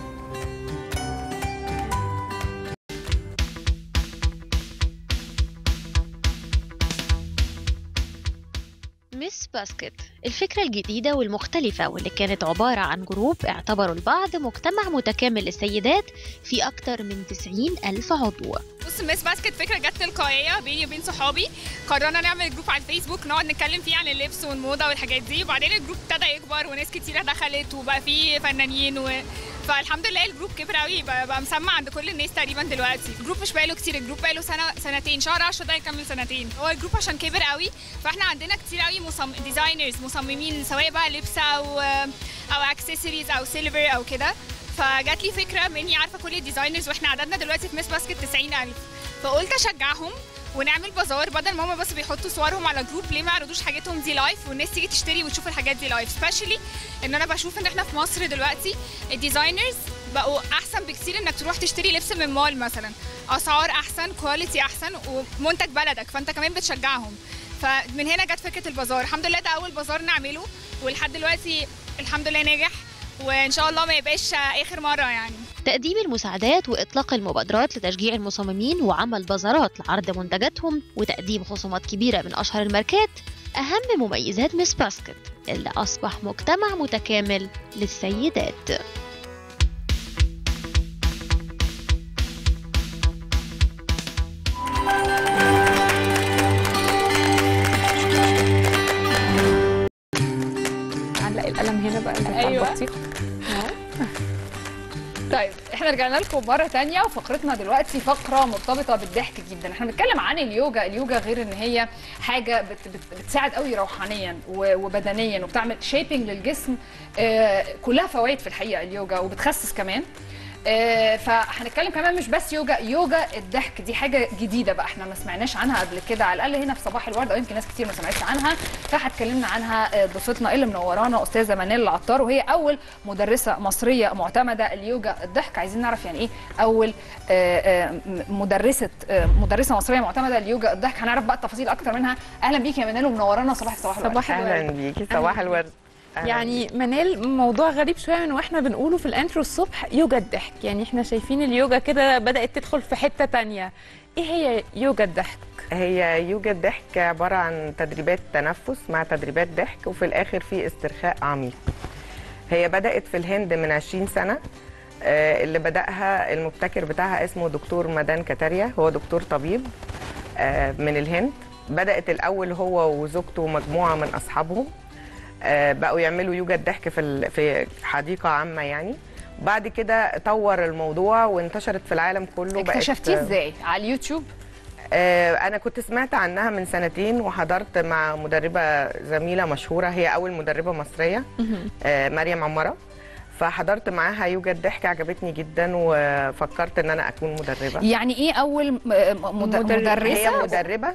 مس باسكت، الفكرة الجديدة والمختلفة واللي كانت عبارة عن جروب اعتبروا البعض مجتمع متكامل للسيدات في أكتر من 90,000 عضو. بص، مس باسكت فكرة جت تلقائية بيني وبين صحابي. قررنا نعمل جروب على الفيسبوك نقعد نتكلم فيه عن اللبس والموضة والحاجات دي، وبعدين الجروب ابتدى يكبر وناس كتيرة دخلت وبقى فيه فنانين فالحمد لله الجروب كبر قوي، بقى مسمع عند كل الناس تقريبا دلوقتي. الجروب مش بقاله كتير، الجروب بقاله سنتين، شهر 10 ده يكمل سنتين. هو الجروب عشان كبر قوي فاحنا عندنا كتير قوي ديزاينرز مصممين، سواء بقى لبس او اكسسوارز او سيلفر او كده. فجات لي فكره مني عارفه كل الديزاينرز، واحنا عددنا دلوقتي في مس باسكت 90,000، فقلت اشجعهم ونعمل بازار. بدل ما هم بس بيحطوا صورهم على جروب، ليه ما يعرضوش حاجاتهم دي لايف والناس تيجي تشتري وتشوف الحاجات دي لايف. سبيشالي ان انا بشوف ان احنا في مصر دلوقتي الديزاينرز بقوا احسن بكتير انك تروح تشتري لبس من مول مثلا، اسعار احسن، كواليتي احسن، ومنتج بلدك، فانت كمان بتشجعهم. فمن هنا جت فكره البازار. الحمد لله ده اول بازار نعمله، ولحد دلوقتي الحمد لله ناجح، وان شاء الله ما يبقاش اخر مره يعني. تقديم المساعدات واطلاق المبادرات لتشجيع المصممين وعمل بازارات لعرض منتجاتهم وتقديم خصومات كبيره من اشهر الماركات اهم مميزات مس باسكت اللي اصبح مجتمع متكامل للسيدات. علق القلم هنا بقى. ايوه احنا رجعنا لكم مره ثانيه، وفقرتنا دلوقتي فقره مرتبطه بالضحك جدا. احنا بنتكلم عن اليوجا. اليوجا غير ان هي حاجه بتساعد قوي روحانيا وبدنيا وبتعمل شيبنج للجسم، كلها فوائد في الحقيقه اليوجا، وبتخسس كمان. فهنتكلم كمان مش بس يوجا الضحك دي حاجه جديده بقى احنا ما سمعناش عنها قبل كده، على الاقل هنا في صباح الورد، او يمكن ناس كتير ما سمعتش عنها. فهتكلمنا عنها ضيفتنا اللي منورانا استاذه منال العطار، وهي اول مدرسه مصريه معتمده اليوجا الضحك. عايزين نعرف يعني ايه اول مدرسه مصريه معتمده اليوجا الضحك، هنعرف بقى التفاصيل اكتر منها. اهلا بيكي يا منال ومنورانا صباح الورد. صباح الورد. اهلا بيكي صباح الورد. يعني منال، موضوع غريب شويه من واحنا بنقوله في الانترو الصبح، يوجا الضحك. يعني احنا شايفين اليوجا كده بدات تدخل في حته تانية. ايه هي يوجا الضحك؟ هي يوجا الضحك عباره عن تدريبات تنفس مع تدريبات ضحك، وفي الاخر في استرخاء عميق. هي بدات في الهند من 20 سنه. اللي بداها المبتكر بتاعها اسمه دكتور مدان كاتاريا، هو دكتور طبيب من الهند. بدات الاول هو وزوجته ومجموعه من اصحابهم، بقوا يعملوا يوجا الضحك في حديقه عامه يعني. بعد كده طور الموضوع وانتشرت في العالم كله. اكتشفتيه ازاي؟ على اليوتيوب؟ انا كنت سمعت عنها من سنتين، وحضرت مع مدربه زميله مشهوره، هي اول مدربه مصريه، مريم عماره. فحضرت معاها يوجا الضحك، عجبتني جدا وفكرت ان انا اكون مدربه. يعني ايه اول مدرسه؟ هي مدربه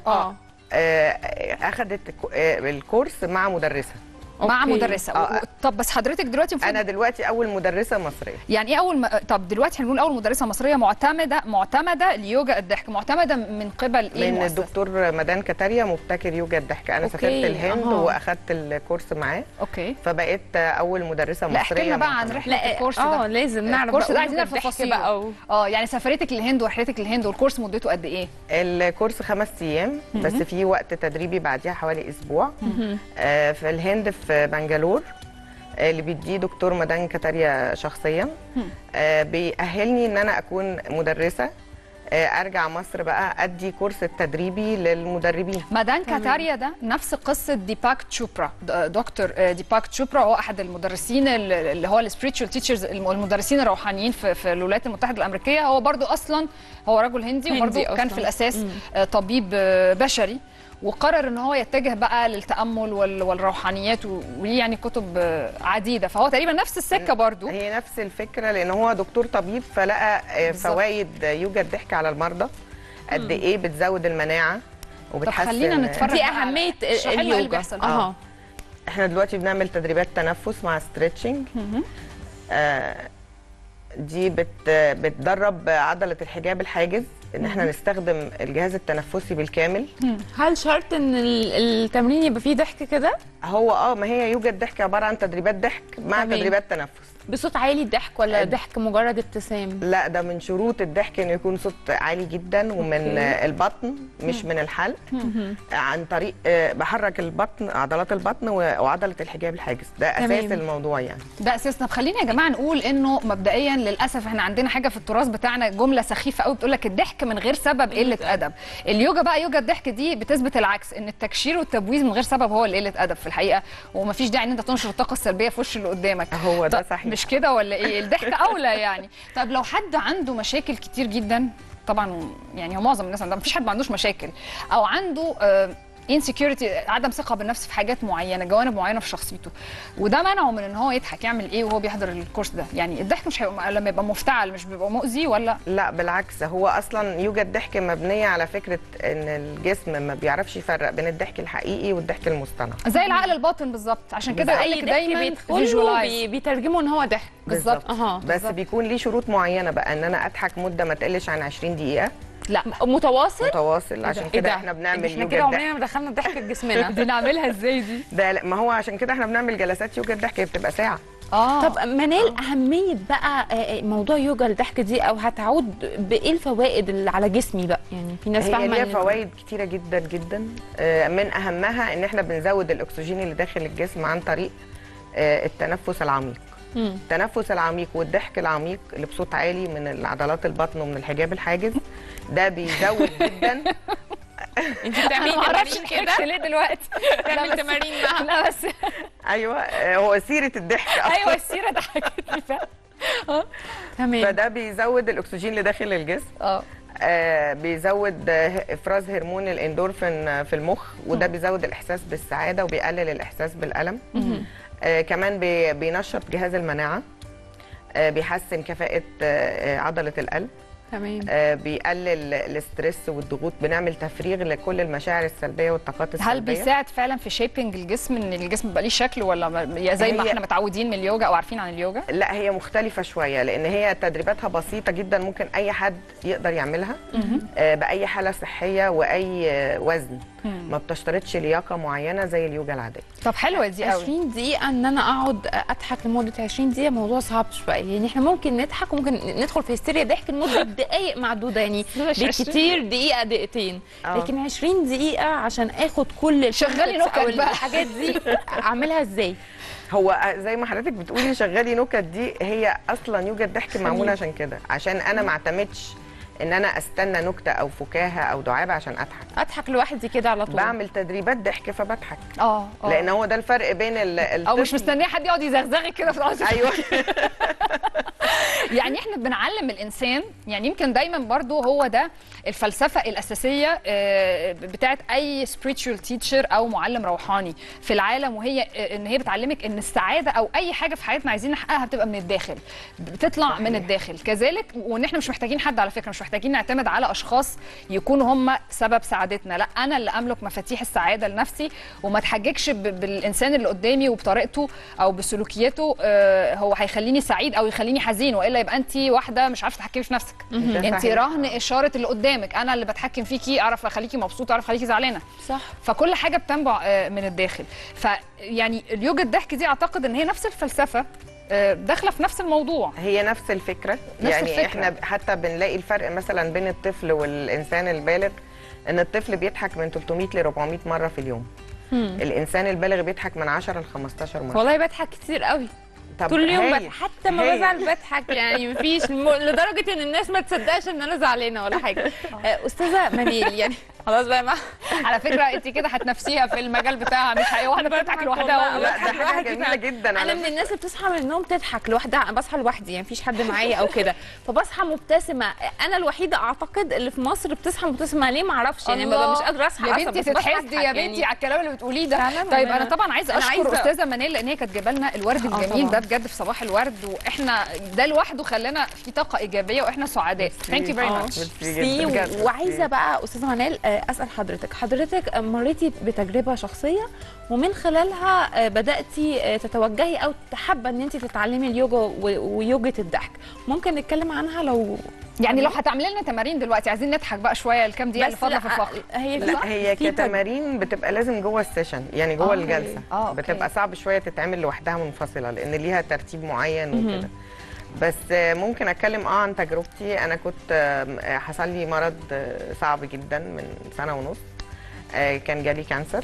اخذت الكورس مع مدرسه. مع مدرسه. طب بس حضرتك دلوقتي انا دلوقتي اول مدرسه مصريه. يعني ايه اول طب دلوقتي هنقول اول مدرسه مصريه معتمده ليوجا الضحك، معتمده من قبل ايه؟ من الدكتور مدان كاتاريا، مبتكر يوجا الضحك. انا سافرت الهند واخدت الكورس معاه. فبقيت اول مدرسه مصريه. لا احكي لنا بقى عن رحله الكورس ده. لازم نعرف الكورس ده، عايزين نعرف تفاصيله. يعني سفرتك للهند ورحلتك للهند، والكورس مدته قد ايه؟ الكورس 5 ايام بس، في وقت تدريبي بعديها حوالي اسبوع. في الهند في بنجلور، اللي بيديه دكتور مدان كاتاريا شخصيا. بيأهلني ان انا اكون مدرسه، ارجع مصر بقى ادي كورس التدريبي للمدربين. مدان كاتاريا ده نفس قصه ديباك تشوبرا. دكتور ديباك تشوبرا هو احد المدرسين اللي هو السبيريتشوال تيتشرز، المدرسين الروحانيين في الولايات المتحده الامريكيه. هو برضو اصلا هو رجل هندي وبرضو كان في الاساس طبيب بشري، وقرر ان هو يتجه بقى للتامل والروحانيات، وليه يعني كتب عديده. فهو تقريبا نفس السكه برضو. هي نفس الفكره، لان هو دكتور طبيب، فلقى فوائد يوجا الضحك على المرضى قد ايه بتزود المناعه وبتحسن. طب خلينا نتفرج دي اهميه اليوجا. احنا دلوقتي بنعمل تدريبات تنفس مع ستريتشنج. دي بتدرب عضله الحجاب الحاجز، ان احنا نستخدم الجهاز التنفسي بالكامل. هل شرط ان التمرين يبقى فيه ضحك كده؟ هو ما هي يوجا الضحك عباره عن تدريبات ضحك مع تدريبات تنفس. بصوت عالي الضحك ولا ضحك مجرد ابتسام؟ لا، ده من شروط الضحك انه يكون صوت عالي جدا ومن البطن مش من الحلق. عن طريق بحرك البطن، عضلات البطن وعضله الحجاب الحاجز. ده اساس الموضوع يعني. ده اساسنا. خلينا يا جماعه نقول انه مبدئيا للاسف احنا عندنا حاجه في التراث بتاعنا، جمله سخيفه قوي بتقول لك الضحك من غير سبب قله ادب. اليوجا بقى، يوجا الضحك دي بتثبت العكس، ان التكشير والتبويز من غير سبب هو اللي قله ادب في الحقيقه، ومفيش داعي ان انت تنشر الطاقه السلبيه في وش اللي قدامك. هو ده صحيح. مش كده ولا ايه؟ الضحك اولى يعني. طب لو حد عنده مشاكل كتير جدا، طبعا يعني هو معظم الناس عندها، مفيش حد ما عندوش مشاكل، او عنده انسكيورتي، عدم ثقه بالنفس في حاجات معينه، جوانب معينه في شخصيته، وده منعه من ان هو يضحك، يعمل ايه وهو بيحضر الكورس ده؟ يعني الضحك مش هيبقى لما يبقى مفتعل مش بيبقى مؤذي ولا؟ لا بالعكس، هو اصلا يوجا الضحك مبنيه على فكره ان الجسم ما بيعرفش يفرق بين الضحك الحقيقي والضحك المصطنع، زي العقل الباطن بالظبط. عشان كده اي دايما بيترجموا ان هو ضحك بالظبط. بس بيكون ليه شروط معينه بقى، ان انا اضحك مده ما تقلش عن 20 دقيقه. لا متواصل. عشان كده احنا بنعمل احنا كده عمرنا ما دخلنا الضحك لجسمنا. بنعملها ازاي دي؟ ده لا، ما هو عشان كده احنا بنعمل جلسات يوجا الضحك بتبقى ساعه. طب منال، اهميه بقى موضوع يوجا الضحك دي، او هتعود بايه الفوائد اللي على جسمي بقى؟ يعني في ناس فاهمه هي ليها فوائد كتيره جدا جدا. من اهمها ان احنا بنزود الاكسجين اللي داخل الجسم عن طريق التنفس العميق. التنفس العميق والضحك العميق اللي بصوت عالي من عضلات البطن ومن الحجاب الحاجز، ده بيزود جدا. انت بتعملي تمارين كده ليه دلوقتي؟ بتعملي تمارين معاها؟ لا بس ايوه، هو سيره الضحك ايوه السيره ضحكتني فعلا. تمام. فده بيزود الاكسجين اللي داخل الجسم. بيزود افراز هرمون الاندورفين في المخ، وده بيزود الاحساس بالسعاده وبيقلل الاحساس بالالم. كمان بينشط جهاز المناعه، بيحسن كفاءه عضله القلب. تمام. بيقلل الاسترس والضغوط، بنعمل تفريغ لكل المشاعر السلبيه والطاقات السلبيه. هل بيساعد فعلا في شيبنج الجسم، ان الجسم يبقى ليه شكل، ولا زي ما احنا متعودين من اليوجا او عارفين عن اليوجا؟ لا، هي مختلفه شويه، لان هي تدريباتها بسيطه جدا، ممكن اي حد يقدر يعملها باي حاله صحيه واي وزن. ما بتشترطش لياقه معينه زي اليوجا العاديه. طب حلوه دي قوي. 20 دقيقه ان انا اقعد اضحك لمده 20 دقيقه موضوع صعب شويه، يعني احنا ممكن نضحك وممكن ندخل في هستيريا ضحك لمده دقائق معدوده، يعني بالكتير دقيقه دقيقتين، لكن 20 دقيقه عشان اخد كل شغالي نكت او الحاجات دي اعملها ازاي؟ هو زي ما حضرتك بتقولي شغالي نكت دي هي اصلا يوجا الضحك معموله عشان كده، عشان انا ما اعتمدش ان انا استنى نكته او فكاهه او دعابه عشان اضحك لوحدي كده على طول. بعمل تدريبات ضحك فبضحك. اه لان هو ده الفرق بين الطفل، او مش مستنيه حد يقعد يزغزغك كده في راسك. ايوه. يعني احنا بنعلم الانسان، يعني يمكن دايما برضو هو ده الفلسفه الاساسيه بتاعت اي spiritual teacher او معلم روحاني في العالم، وهي ان هي بتعلمك ان السعاده او اي حاجه في حياتنا عايزين نحققها بتبقى من الداخل، بتطلع صحيح. من الداخل كذلك، وان احنا مش محتاجين حد، على فكره مش محتاجين نعتمد على اشخاص يكونوا هم سبب سعادتنا، لا انا اللي املك مفاتيح السعاده لنفسي، وما اتحججش بالانسان اللي قدامي وبطريقته او بسلوكياته هو هيخليني سعيد او يخليني حزين، والا يبقى انت واحده مش عارفه تتحكمي في نفسك. انت رهن اشاره اللي قدامك، انا اللي بتحكم فيكي، اعرف اخليكي مبسوطه، اعرف اخليكي زعلانه. صح. فكل حاجه بتنبع من الداخل. فيعني اليوجا الضحك دي اعتقد ان هي نفس الفلسفه داخله في نفس الموضوع، هي نفس الفكره. نفس يعني الفكرة. احنا حتى بنلاقي الفرق مثلا بين الطفل والانسان البالغ، ان الطفل بيضحك من 300 ل 400 مره في اليوم. الانسان البالغ بيضحك من 10 ل 15 مره. والله بضحك كتير قوي. طول اليوم بضحك، حتى ما بزعل بضحك، يعني مفيش لدرجه ان الناس ما تصدقش ان انا زعلانه ولا حاجه. استاذه منيل، يعني خلاص بقى على فكره انت كده هتنافسيها في المجال بتاعها، مش هي واحده بتضحك لوحدها. لا، ده حاجه جميله جدا. انا من الناس اللي بتصحى من النوم تضحك لوحدها، انا بصحى لوحدي يعني مفيش حد معايا او كده، فبصحى مبتسمه. انا الوحيده اعتقد اللي في مصر بتصحى مبتسمه، ليه ما اعرفش، يعني ببقى مش قادره اصحى. يا بنتي تتحسدي يا بنتي على الكلام اللي بتقوليه ده. طيب انا طبعا عايزه اشكر استاذه منال لان هي كانت جايبه لنا الورد الجميل ده بجد في صباح الورد، واحنا ده لوحده خلانا في طاقه ايجابيه واحنا سعداء. ثانك يو فيري ماتش. وعايزه بقى استاذه منال اسال حضرتك مريتي بتجربه شخصيه ومن خلالها بداتي تتوجهي او تحبي ان انت تتعلمي اليوجا ويوجا الضحك، ممكن نتكلم عنها؟ لو يعني لو هتعملي لنا تمارين دلوقتي عايزين نضحك بقى شويه الكام دقيقه اللي فاضله في الفقره. هي كتمارين بتبقى لازم جوه السيشن، يعني جوه الجلسه. بتبقى صعب شويه تتعمل لوحدها منفصله لان ليها ترتيب معين وكده. بس ممكن اتكلم عن تجربتي. انا كنت حصل لي مرض صعب جدا من سنه ونص، كان جالي كانسر،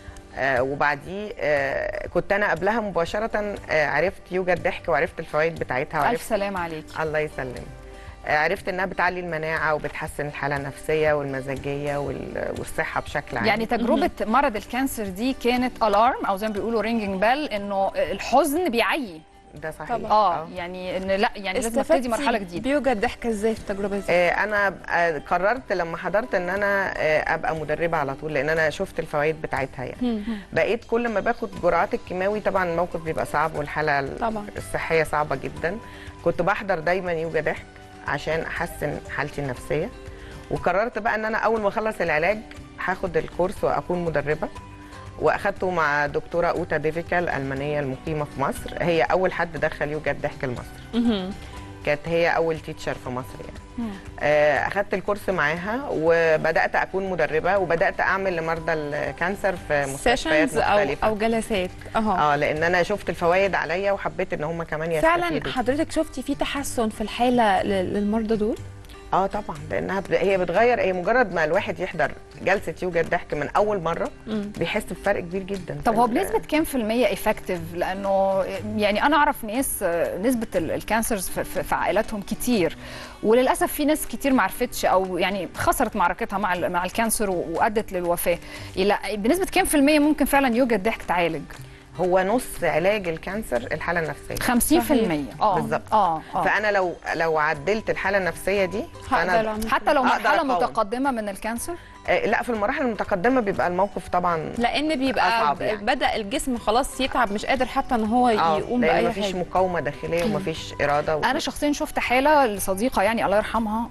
وبعديه كنت انا قبلها مباشره عرفت يوجا الضحك وعرفت الفوائد بتاعتها وعرفت. الف سلام عليكي. الله يسلمك. عرفت انها بتعلي المناعه وبتحسن الحاله النفسيه والمزاجيه والصحه بشكل عام. يعني تجربه مرض الكانسر دي كانت الارم او زي ما بيقولوا رينجينج بيل، انه الحزن بيعيي. ده صحيح. يعني ان لا يعني لازم ابتدي مرحله جديده. بيوجا الضحك ازاي في التجربه دي؟ انا قررت لما حضرت ان انا ابقى مدربه على طول، لان انا شفت الفوائد بتاعتها. يعني بقيت كل ما باخد جرعات الكيماوي، طبعا الموقف بيبقى صعب والحاله الصحيه صعبه جدا، كنت بحضر دايما يوجا ضحك عشان احسن حالتي النفسيه. وقررت بقى ان انا اول ما اخلص العلاج هاخد الكورس واكون مدربه، واخدته مع دكتوره اوتا ديفيكا الالمانيه المقيمه في مصر. هي اول حد دخل يوجا الضحك لمصر، كانت هي اول تيتشر في مصر يعني. اخدت الكورس معاها وبدات اكون مدربه، وبدات اعمل لمرضى الكانسر في مستشفيات مختلفه او جلسات. لان انا شفت الفوائد عليا وحبيت ان هم كمان يستفيدوا. فعلا حضرتك شفتي في تحسن في الحاله للمرضى دول؟ طبعا، لانها هي بتغير. هي مجرد ما الواحد يحضر جلسه يوجا الضحك من اول مره بيحس بفرق كبير جدا. طب هو بنسبه كام في المية ايفكتيف؟ لانه يعني انا اعرف ناس نسبه الكانسرز في عائلاتهم كتير، وللاسف في ناس كتير ما عرفتش او يعني خسرت معركتها مع الكانسر وادت للوفاه. بنسبه كام في المية ممكن فعلا يوجا الضحك تعالج؟ هو نص علاج الكانسر الحاله النفسيه 50%. بالظبط. فانا لو عدلت الحاله النفسيه دي فانا حتى لو مرحله متقدمه من الكانسر. لا، في المراحل المتقدمه بيبقى الموقف طبعا لان بيبقى يعني. بدا الجسم خلاص يتعب، مش قادر حتى ان هو يقوم باي حاجه، مفيش مقاومه داخليه ومفيش اراده انا شخصيا شفت حاله لصديقه يعني الله يرحمها،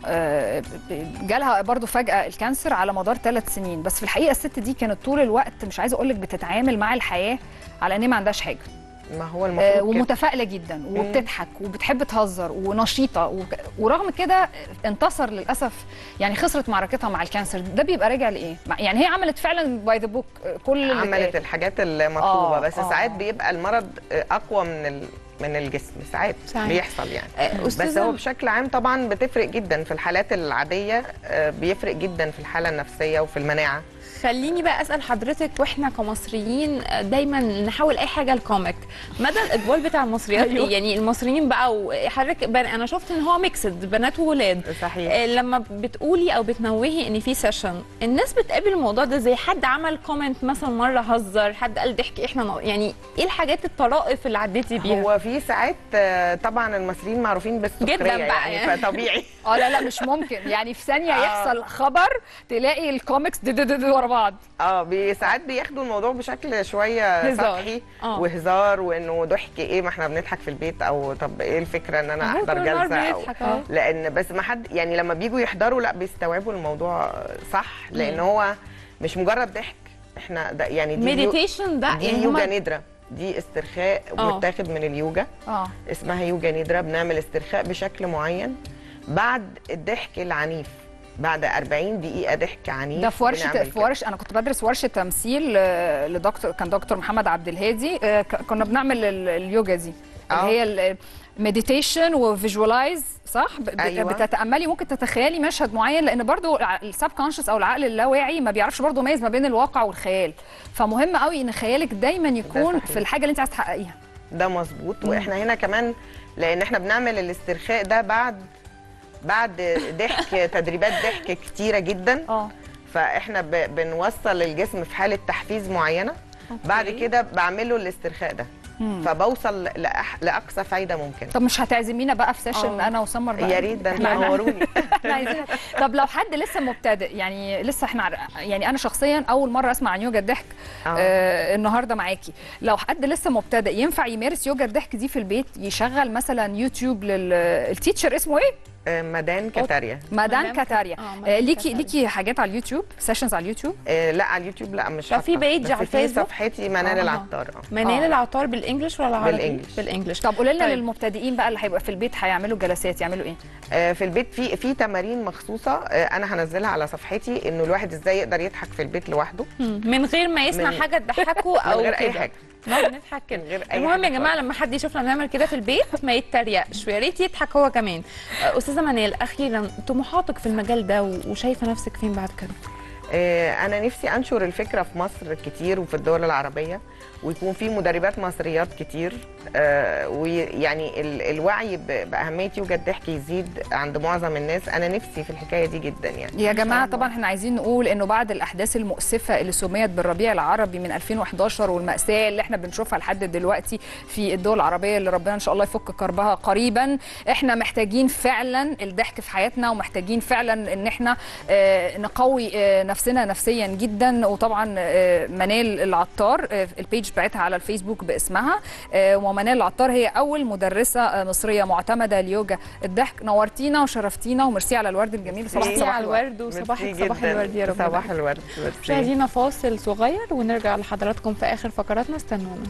جالها برضو فجاه الكانسر على مدار 3 سنين، بس في الحقيقه الست دي كانت طول الوقت مش عايزه اقول لك بتتعامل مع الحياه على ان ما عندهاش حاجه. ما هو المفروض ومتفائله جدا وبتضحك وبتحب تهزر ونشيطه ورغم كده انتصر للاسف، يعني خسرت معركتها مع الكانسر. ده بيبقى راجع لايه؟ يعني هي عملت فعلا باي ذا بوك كل عملت الحاجات المطلوبه، بس ساعات بيبقى المرض اقوى من الجسم، ساعات بيحصل يعني. بس هو بشكل عام طبعا بتفرق جدا في الحالات العاديه، بيفرق جدا في الحاله النفسيه وفي المناعه. خليني بقى اسال حضرتك، واحنا كمصريين دايما نحاول اي حاجه الكوميك، مدى الاقبال بتاع المصريات أيوه. يعني المصريين بقى وحضرتك انا شفت ان هو ميكسد بنات وولاد. صحيح. لما بتقولي او بتنوهي ان في سيشن، الناس بتقابل الموضوع ده زي حد عمل كومنت مثلا مره هزر، حد قال ضحك، احنا يعني ايه الحاجات الطرائف اللي عديتي بيها؟ هو في ساعات طبعا المصريين معروفين بالسخريه جدا بقى يعني فطبيعي. لا مش ممكن يعني في ثانيه يحصل خبر تلاقي الكوميكس ورا بعض. ساعات بياخدوا الموضوع بشكل شويه سطحي وهزار، وانه ضحك ايه، ما احنا بنضحك في البيت، او طب ايه الفكره ان انا احضر جلسه او لان بس ما حد يعني لما بيجوا يحضروا لا بيستوعبوا الموضوع صح، لان هو مش مجرد ضحك، احنا ده يعني دي مديتيشن، ده دي يوجا نيدرا، دي استرخاء متاخد من اليوجا. اسمها يوجا نيدرا. بنعمل استرخاء بشكل معين بعد الضحك العنيف، بعد 40 دقيقة ضحك عنيف. ده في ورشة أنا كنت بدرس ورشة تمثيل لدكتور، كان دكتور محمد عبد الهادي، كنا بنعمل اليوجا دي اللي هي المديتيشن وفيجوالايز، صح؟ أيوة. بتتأملي، ممكن تتخيلي مشهد معين، لأن برضو السب كونشس أو العقل اللاواعي ما بيعرفش برضو يميز ما بين الواقع والخيال، فمهم قوي إن خيالك دايما يكون في الحاجة اللي أنت عايزة تحققيها. ده مظبوط. وإحنا هنا كمان لأن إحنا بنعمل الاسترخاء ده بعد ضحك تدريبات ضحك كتيره جدا. فاحنا بنوصل الجسم في حاله تحفيز معينه. بعد كده بعمله الاسترخاء ده، فبوصل لاقصى فايده ممكن. طب مش هتعزمينا بقى في سيشن انا وسمر بقى؟ يا ريت، ده تنوروني. احنا عايزين. طب لو حد لسه مبتدئ، يعني لسه احنا يعني انا شخصيا اول مره اسمع عن يوجا الضحك النهارده معاكي، لو حد لسه مبتدئ ينفع يمارس يوجا الضحك دي في البيت؟ يشغل مثلا يوتيوب للتيتشر اسمه ايه؟ مدان كاتاريا. مدان كاتاريا. ليكي حاجات على اليوتيوب، سيشنز على اليوتيوب؟ لا على اليوتيوب لا، مش في بيج على الفيسبوك. صفحتي منال العطار. منال العطار بالانجلش ولا عربي؟ بالانجلش. طب قولي لنا للمبتدئين بقى اللي هيبقى في البيت هيعملوا جلسات يعملوا ايه؟ في البيت في تمارين مخصوصه انا هنزلها على صفحتي، انه الواحد ازاي يقدر يضحك في البيت لوحده من غير ما يسمع حاجه تضحكه او من غير اي حاجه. نقعد نضحك كده. المهم يا جماعه لما حد يشوفنا بنعمل كده في البيت ما يتريقش، ويا ريت يضحك هو كمان. استاذه منال، اخيرا طموحاتك في المجال ده وشايفه نفسك فين بعد كده؟ انا نفسي انشر الفكره في مصر كتير وفي الدول العربيه، ويكون في مدربات مصريات كتير، ويعني الوعي باهميه يوجا الضحك يزيد عند معظم الناس. انا نفسي في الحكايه دي جدا يعني. يا جماعه طبعا احنا عايزين نقول انه بعد الاحداث المؤسفه اللي سميت بالربيع العربي من 2011 والماساه اللي احنا بنشوفها لحد دلوقتي في الدول العربيه اللي ربنا ان شاء الله يفك كربها قريبا، احنا محتاجين فعلا الضحك في حياتنا، ومحتاجين فعلا ان احنا نقوي نفسنا نفسيا جدا. وطبعا منال العطار البيج بتاعتها على الفيسبوك باسمها، ومنال العطار هي اول مدرسه مصريه معتمده ليوجا الضحك. نورتينا وشرفتينا، وميرسي على الورد الجميل. صباح الورد وصباح الورد يا رب. صباح الورد. مشاهدينا فاصل صغير ونرجع لحضراتكم في اخر فقراتنا، استنونا.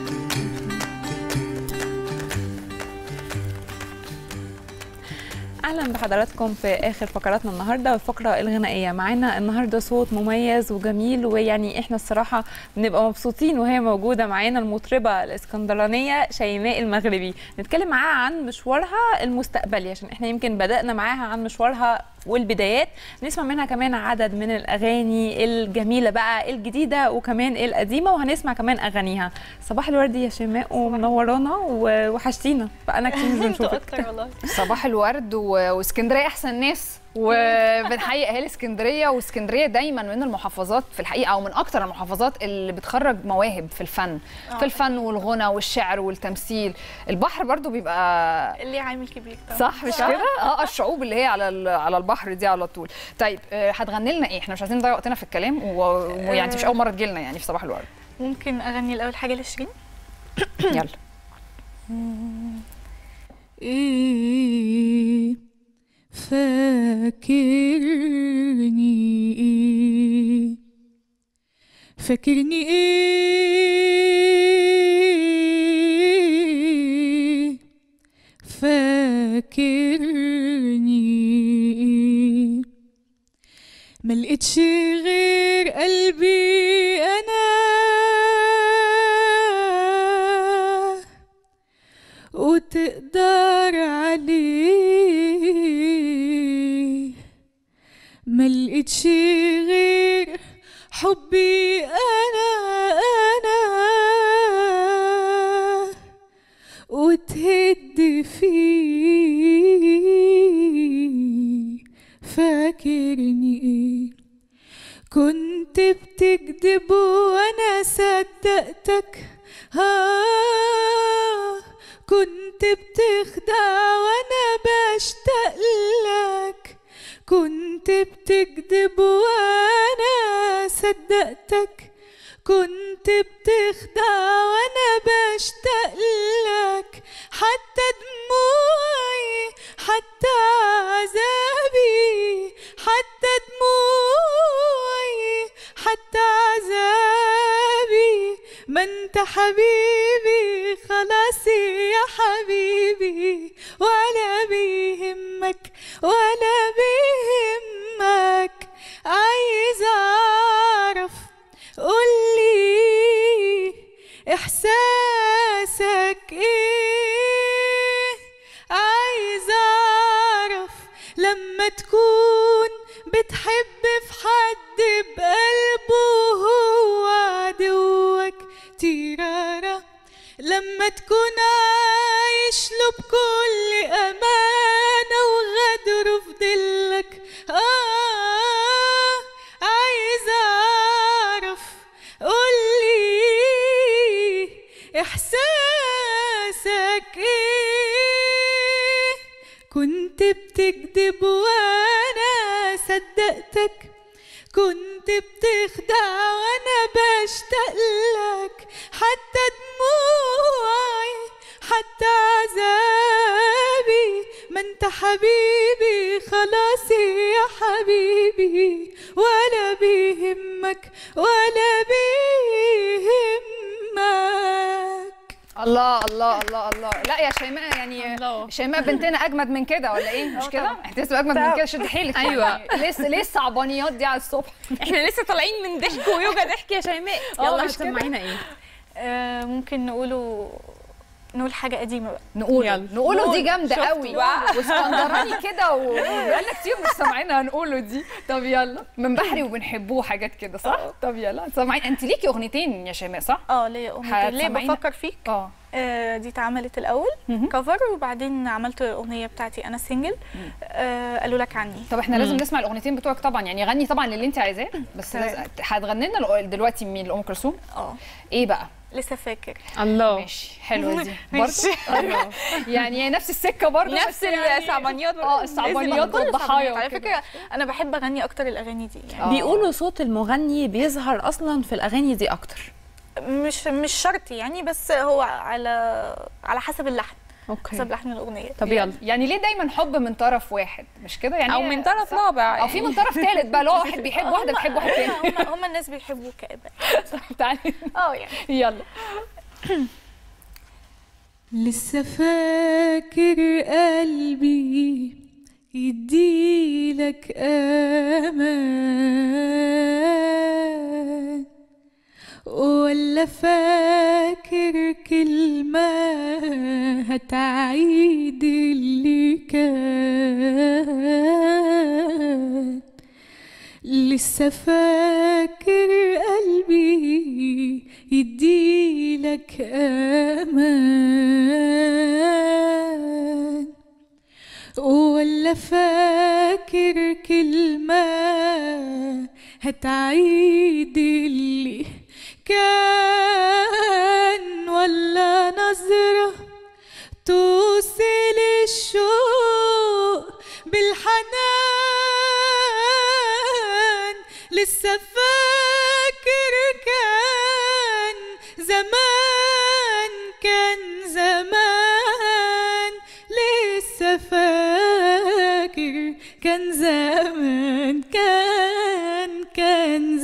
اهلا وسهلا بحضراتكم في اخر فقراتنا النهارده والفقره الغنائيه. معانا النهارده صوت مميز وجميل، ويعني احنا الصراحه بنبقى مبسوطين وهي موجوده معانا، المطربه الاسكندرانيه شيماء المغربي. نتكلم معاها عن مشوارها المستقبلي، عشان احنا يمكن بدأنا معاها عن مشوارها والبدايات. نسمع منها كمان عدد من الاغاني الجميله بقى الجديده وكمان القديمه، وهنسمع كمان اغانيها. صباح الورد يا شيماء ومنورانا ووحشتينا، بقالنا كتير مش بنشوفك. صباح الورد واسكندريه احسن ناس، وبنحيي اهالي اسكندريه. واسكندريه دايما من المحافظات في الحقيقه، او من اكتر المحافظات اللي بتخرج مواهب في الفن، في الفن والغنى والشعر والتمثيل. البحر برضو بيبقى اللي عامل كبير طبعا، صح مش كده؟ الشعوب اللي هي على البحر دي على طول. طيب هتغني لنا ايه؟ احنا مش عايزين نضيع وقتنا في الكلام، ويعني انت مش اول مره تجيلنا يعني في صباح الورد. ممكن اغني الاول حاجه لشيرين. يلا. إيه فاكرني إيه فاكرني ملقتش غير قلبي أنا وتقدر عليه، ملقتش غير حبي أنا وتهد فيه. فاكرني إيه كنت بتكذب وأنا صدقتك، كنت بتخدع وانا بشتاق لك، كنت بتكذب وانا صدقتك، كنت بتخدع وانا بشتاق لك. حتى دموعي حتى عذابي، حتى دموعي حتى عذابي، ما انت حبيبي خلاص يا حبيبي، ولا بيهمك ولا بيهمك. عايز اعرف قولي احساسك ايه، عايز اعرف لما تكون بتحب في حد بقلبه هو عدوك. تيرارا لما تكون عايش له بكل أمانة وغدره في ضلك. عايز أعرف قولي إحساسك إيه، كنت بتكذب وأنا صدقتك، كنت بتخدع وانا بشتاق لك. حتى دموعي حتى عذابي، ما انت حبيبي خلاص يا حبيبي، ولا بيهمك ولا بيهمك. الله الله الله الله. لا يا شيماء، يعني شيماء بنتنا اجمد من كده ولا ايه؟ مش كده؟ احنا لسه اجمد من كده، شد حيلك. ايوه ليه الصعبانيات دي على الصبح؟ احنا لسه طالعين من ضحك ويوجا ضحك يا شيماء. يلا هتسمعينا ايه؟ ممكن نقول حاجه قديمه بقى. نقوله دي جامده قوي واسكندراني كده، وبقالنا كتير مش سامعينها هنقوله دي. طب يلا، من بحري وبنحبوه حاجات كده صح؟ طب يلا سامعين. انت ليكي اغنيتين يا شيماء صح؟ ليا اغنيتين. ليه بفكر فيك؟ دي اتعملت الاول كفر، وبعدين عملت اغنيه بتاعتي انا سنجل، قالوا لك عني. طب احنا لازم نسمع الاغنيتين بتوعك طبعا، يعني غني طبعا للي انت عايزاه، بس هتغني لنا دلوقتي مين؟ لأم كلثوم؟ ايه بقى؟ لسه فاكر. الله، ماشي حلوه دي برضه. يعني نفس السكه برضه، نفس الصعبانيات. الصعبانيات والضحايا. على فكره انا بحب اغني اكتر الاغاني دي يعني. بيقولوا صوت المغني بيظهر اصلا في الاغاني دي اكتر. مش شرط يعني، بس هو على حسب اللحن. حسب لحن الاغنيه. طب يلا، يعني ليه دايما حب من طرف واحد مش كده يعني، او من طرف رابع، او في من طرف ثالث بقى، لو واحد بيحب واحده بتحب واحد ثاني. هم الناس بيحبوا كده. تعالي يعني يلا. لسه فاكر قلبي يديلك امان، ولا فاكر كلمة هتعيد اللي كان؟ لسه فاكر قلبي يديلك امان، ولا فاكر كلمة هتعيد اللي كان؟ ولا نظرة توصل الشوق بالحنان؟ لسه فاكر كان زمان، كان زمان، لسه فاكر كان زمان، كان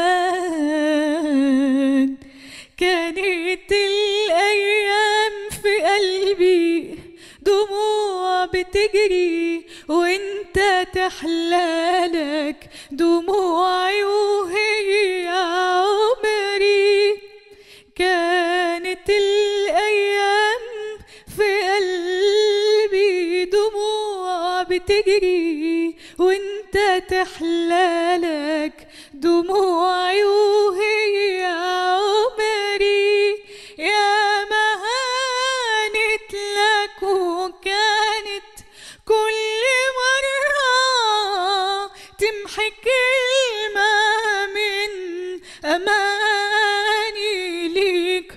زمان. كانت الأيام في قلبي دموع بتجري وانت تحلالك دموعي وهي عمري. كانت الأيام في قلبي دموع بتجري وانت تحلالك دموعي وهي عمري. يا ما هانت لك وكانت كل مرة تمحي كلمة من أماني ليك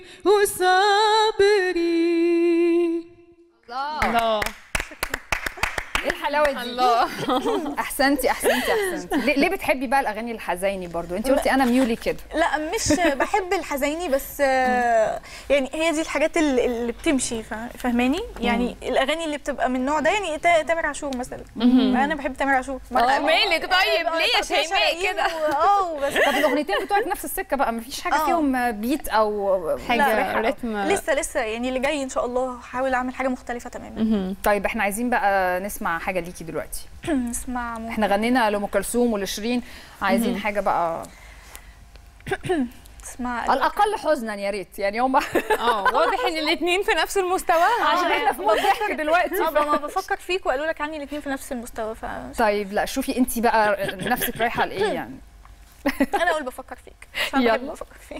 وصبري. الله، ايه الحلاوه دي؟ الله احسنتي احسنتي احسنتي. ليه بتحبي بقى الاغاني الحزيني برضو؟ انت قلتي انا ميولي كده. لا مش بحب الحزيني بس يعني هي دي الحاجات اللي بتمشي فاهماني؟ يعني الاغاني اللي بتبقى من النوع ده، يعني تامر عاشور مثلا. انا بحب تامر عاشور. مالك طيب ليه يا شيماء كده؟ بس طب الاغنيتين بتوعك نفس السكه بقى، مفيش حاجه فيهم بيت او حاجه رتم؟ لسه يعني اللي جاي ان شاء الله هحاول اعمل حاجه مختلفه تماما. طيب احنا عايزين بقى نسمع حاجه ليكي دلوقتي. نسمع احنا غنينا لأم كلثوم ولشيرين، عايزين حاجه بقى اسمع الاقل حزنا يا ريت، يعني هم واضح ان الاثنين في نفس المستوى عشان احنا في مضحك دلوقتي. ما بفكر فيك وقالوا لك عني الاثنين في نفس المستوى طيب لا شوفي انت بقى نفسك رايحه لايه يعني؟ انا اقول بفكر فيك عشان بحب افكر فيك.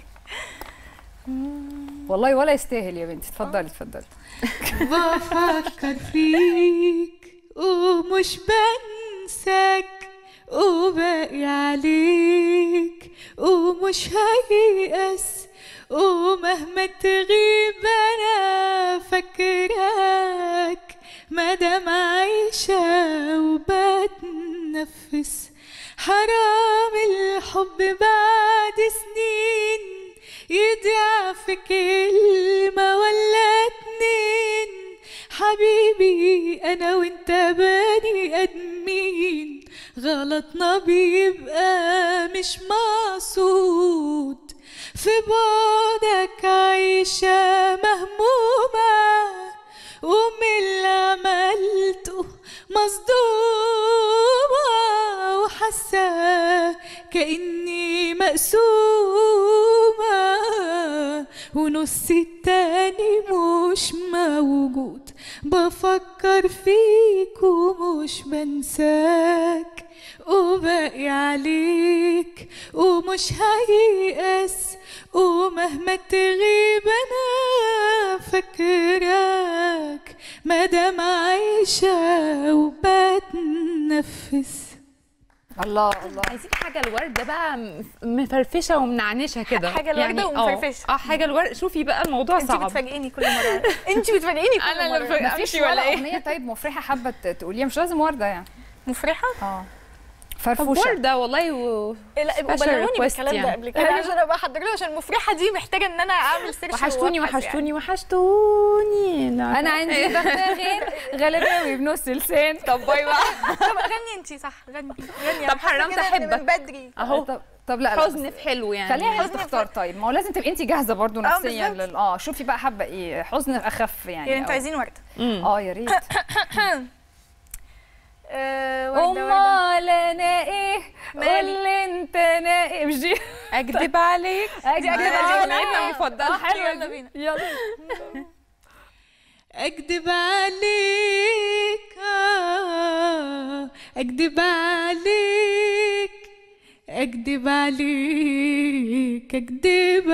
والله ولا يستاهل يا بنتي. اتفضلي اتفضلي. بفكر فيك ومش بنساك وباقي عليك ومش هيأس ومهما تغيب انا فاكراك مادام عايشة وبتنفس. حرام الحب بعد سنين يضيع في كلمة ولا اتنين. حبيبي أنا وأنت بني آدمين، غلطنا بيبقى مش مقصود. في بعدك عايشة مهمومة ومن اللي عملته مصدومة وحاسة كأني مقسومة ونص التاني مش موجود. بفكر فيك ومش بنساك وباقي عليك ومش هيأس ومهما تغيب انا فاكراك مادام عايشة وبتنفس. الله الله. عايزين حاجه الورده بقى مفرفشه ومنعنشه كده. حاجه الورده يعني ومفرفشه. حاجه الورده. شوفي بقى الموضوع صعب. انت بتفاجئيني كل مره. انت بتفاجئيني كل مره. انا اللي مفيش ولا اغنيه طيب مفرحه حابه تقوليها؟ مش لازم ورده يعني. مفرحه؟ فرفوشه. ورده والله لا بلغوني بالكلام ده قبل كده عشان ابقى احضر له، عشان المفرحه دي محتاجه ان انا اعمل سيرش. وحشتوني يعني. وحشتوني. انا عندي بخت غير غلباوي بنص لسان. طب باي بقى. طب غني انت صح، غني. طب حرمت احبك من بدري اهو. طب لا حزن في حلو يعني. خليها هي تختار. طيب ما هو لازم تبقي انت جاهزه برضو نفسيا شوفي بقى حابه ايه. حزن اخف يعني انتوا عايزين ورده؟ يا ريت. امال انا ايه؟ قول لي انت انا ايه؟ مش دي اكدب عليك. اكدب عليك اغنيتنا المفضله. حلوه. يلا بينا. يلا. اكدب عليك اكدب عليك اكدب عليك اكدب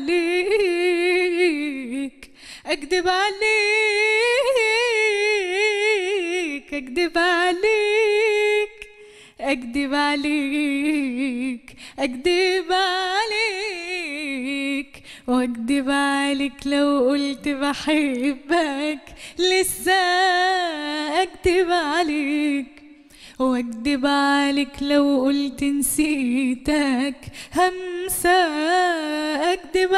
عليك اكدب عليك اكدب عليك اكدب عليك اكدب عليك واكدب عليك لو قلت بحبك لسه اكدب عليك واكدب عليك لو قلت نسيتك همسة اكدب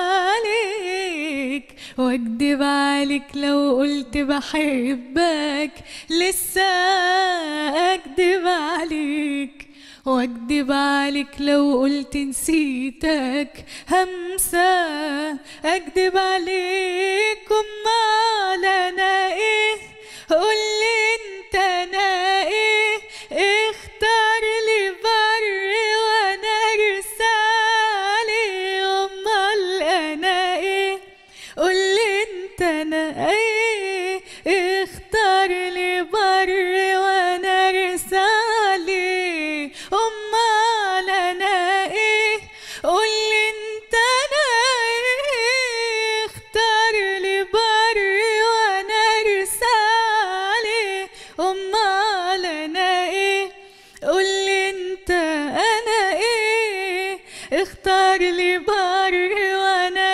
عليك واكدب عليك لو قلت بحبك لسه اكدب عليك واكدب عليك لو قلت نسيتك همسة اكدب عليك امال انا ايه؟ قولي انت انا ايه؟ اختار لي بر وانا رسالي امال انا ايه؟ قولي انت انا ايه؟ اختار لي بر وانا رسالي امال انا ايه؟ قولي انت انا ايه؟ اختار لي بر وانا رسالي امال انا ايه؟ قولي انت انا ايه؟ اختار لي بر وانا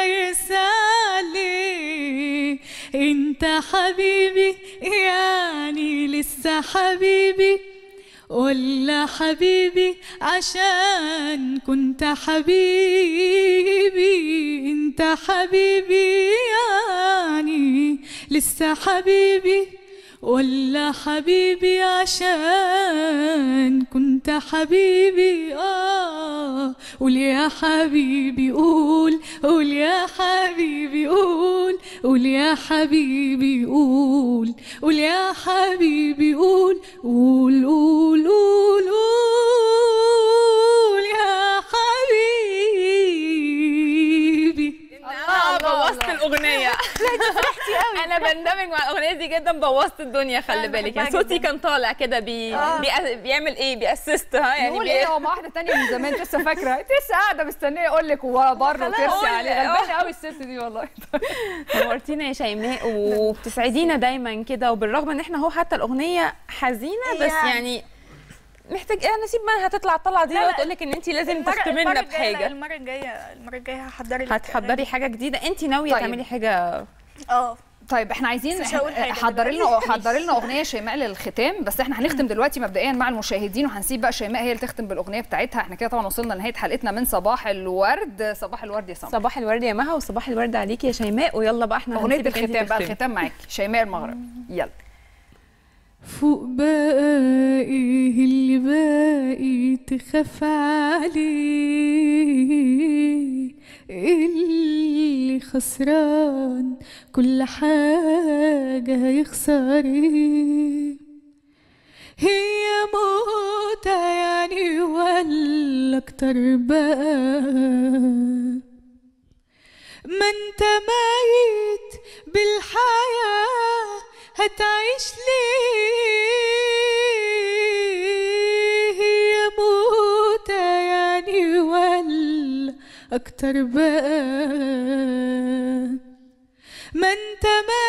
رسالي انت حبيبي يعني لسه حبيبي ولا حبيبي عشان كنت حبيبي انت حبيبي يعني لسه حبيبي ولا حبيبي عشان كنت حبيبي قول يا حبيبي قول قول يا حبيبي قول قول يا حبيبي قول قول يا حبيبي قول قول قول قول قول يا حبيبي. بوظت الاغنيه. فرحتي قوي. انا بندمج مع الاغنيه دي جدا، بوظت الدنيا. خلي بالك يعني صوتي كان طالع كده بيعمل ايه؟ بيأسست يعني نقول ايه؟ هو واحده ثانيه من زمان لسه فاكره لسه قاعده مستنيه اقول لك وبره وترسي عليه. غلبانه قوي الست دي والله. نورتينا يا شيماء وبتسعدينا دايما كده، وبالرغم ان احنا اهو حتى الاغنيه حزينه بس يعني محتاج نسيب منها تطلع الطلعه دي وتقول لك ان انت لازم تختمي لنا بحاجه. المره الجايه هتحضري حاجه جديده. انت ناويه تعملي حاجه؟ طيب احنا عايزين حضري لنا اغنيه شيماء للختام، بس احنا هنختم دلوقتي مبدئيا مع المشاهدين وهنسيب بقى شيماء هي اللي تختم بالاغنيه بتاعتها. احنا كده طبعا وصلنا لنهايه حلقتنا من صباح الورد. صباح الورد يا سمر. صباح الورد يا مها وصباح الورد عليكي يا شيماء. ويلا بقى احنا اغنيه الختام بقى. الختام معاكي شيماء المغرب. يلا. فوق بقى ايه اللي باقي تخاف عليه؟ اللي خسران كل حاجة هيخسر ايه؟ هي موتة يعني ولا اكتر بقى؟ ما انت ميت بالحياة هتعيش ليه؟ هي موتة يعني ولا اكتر بقى؟ ما انت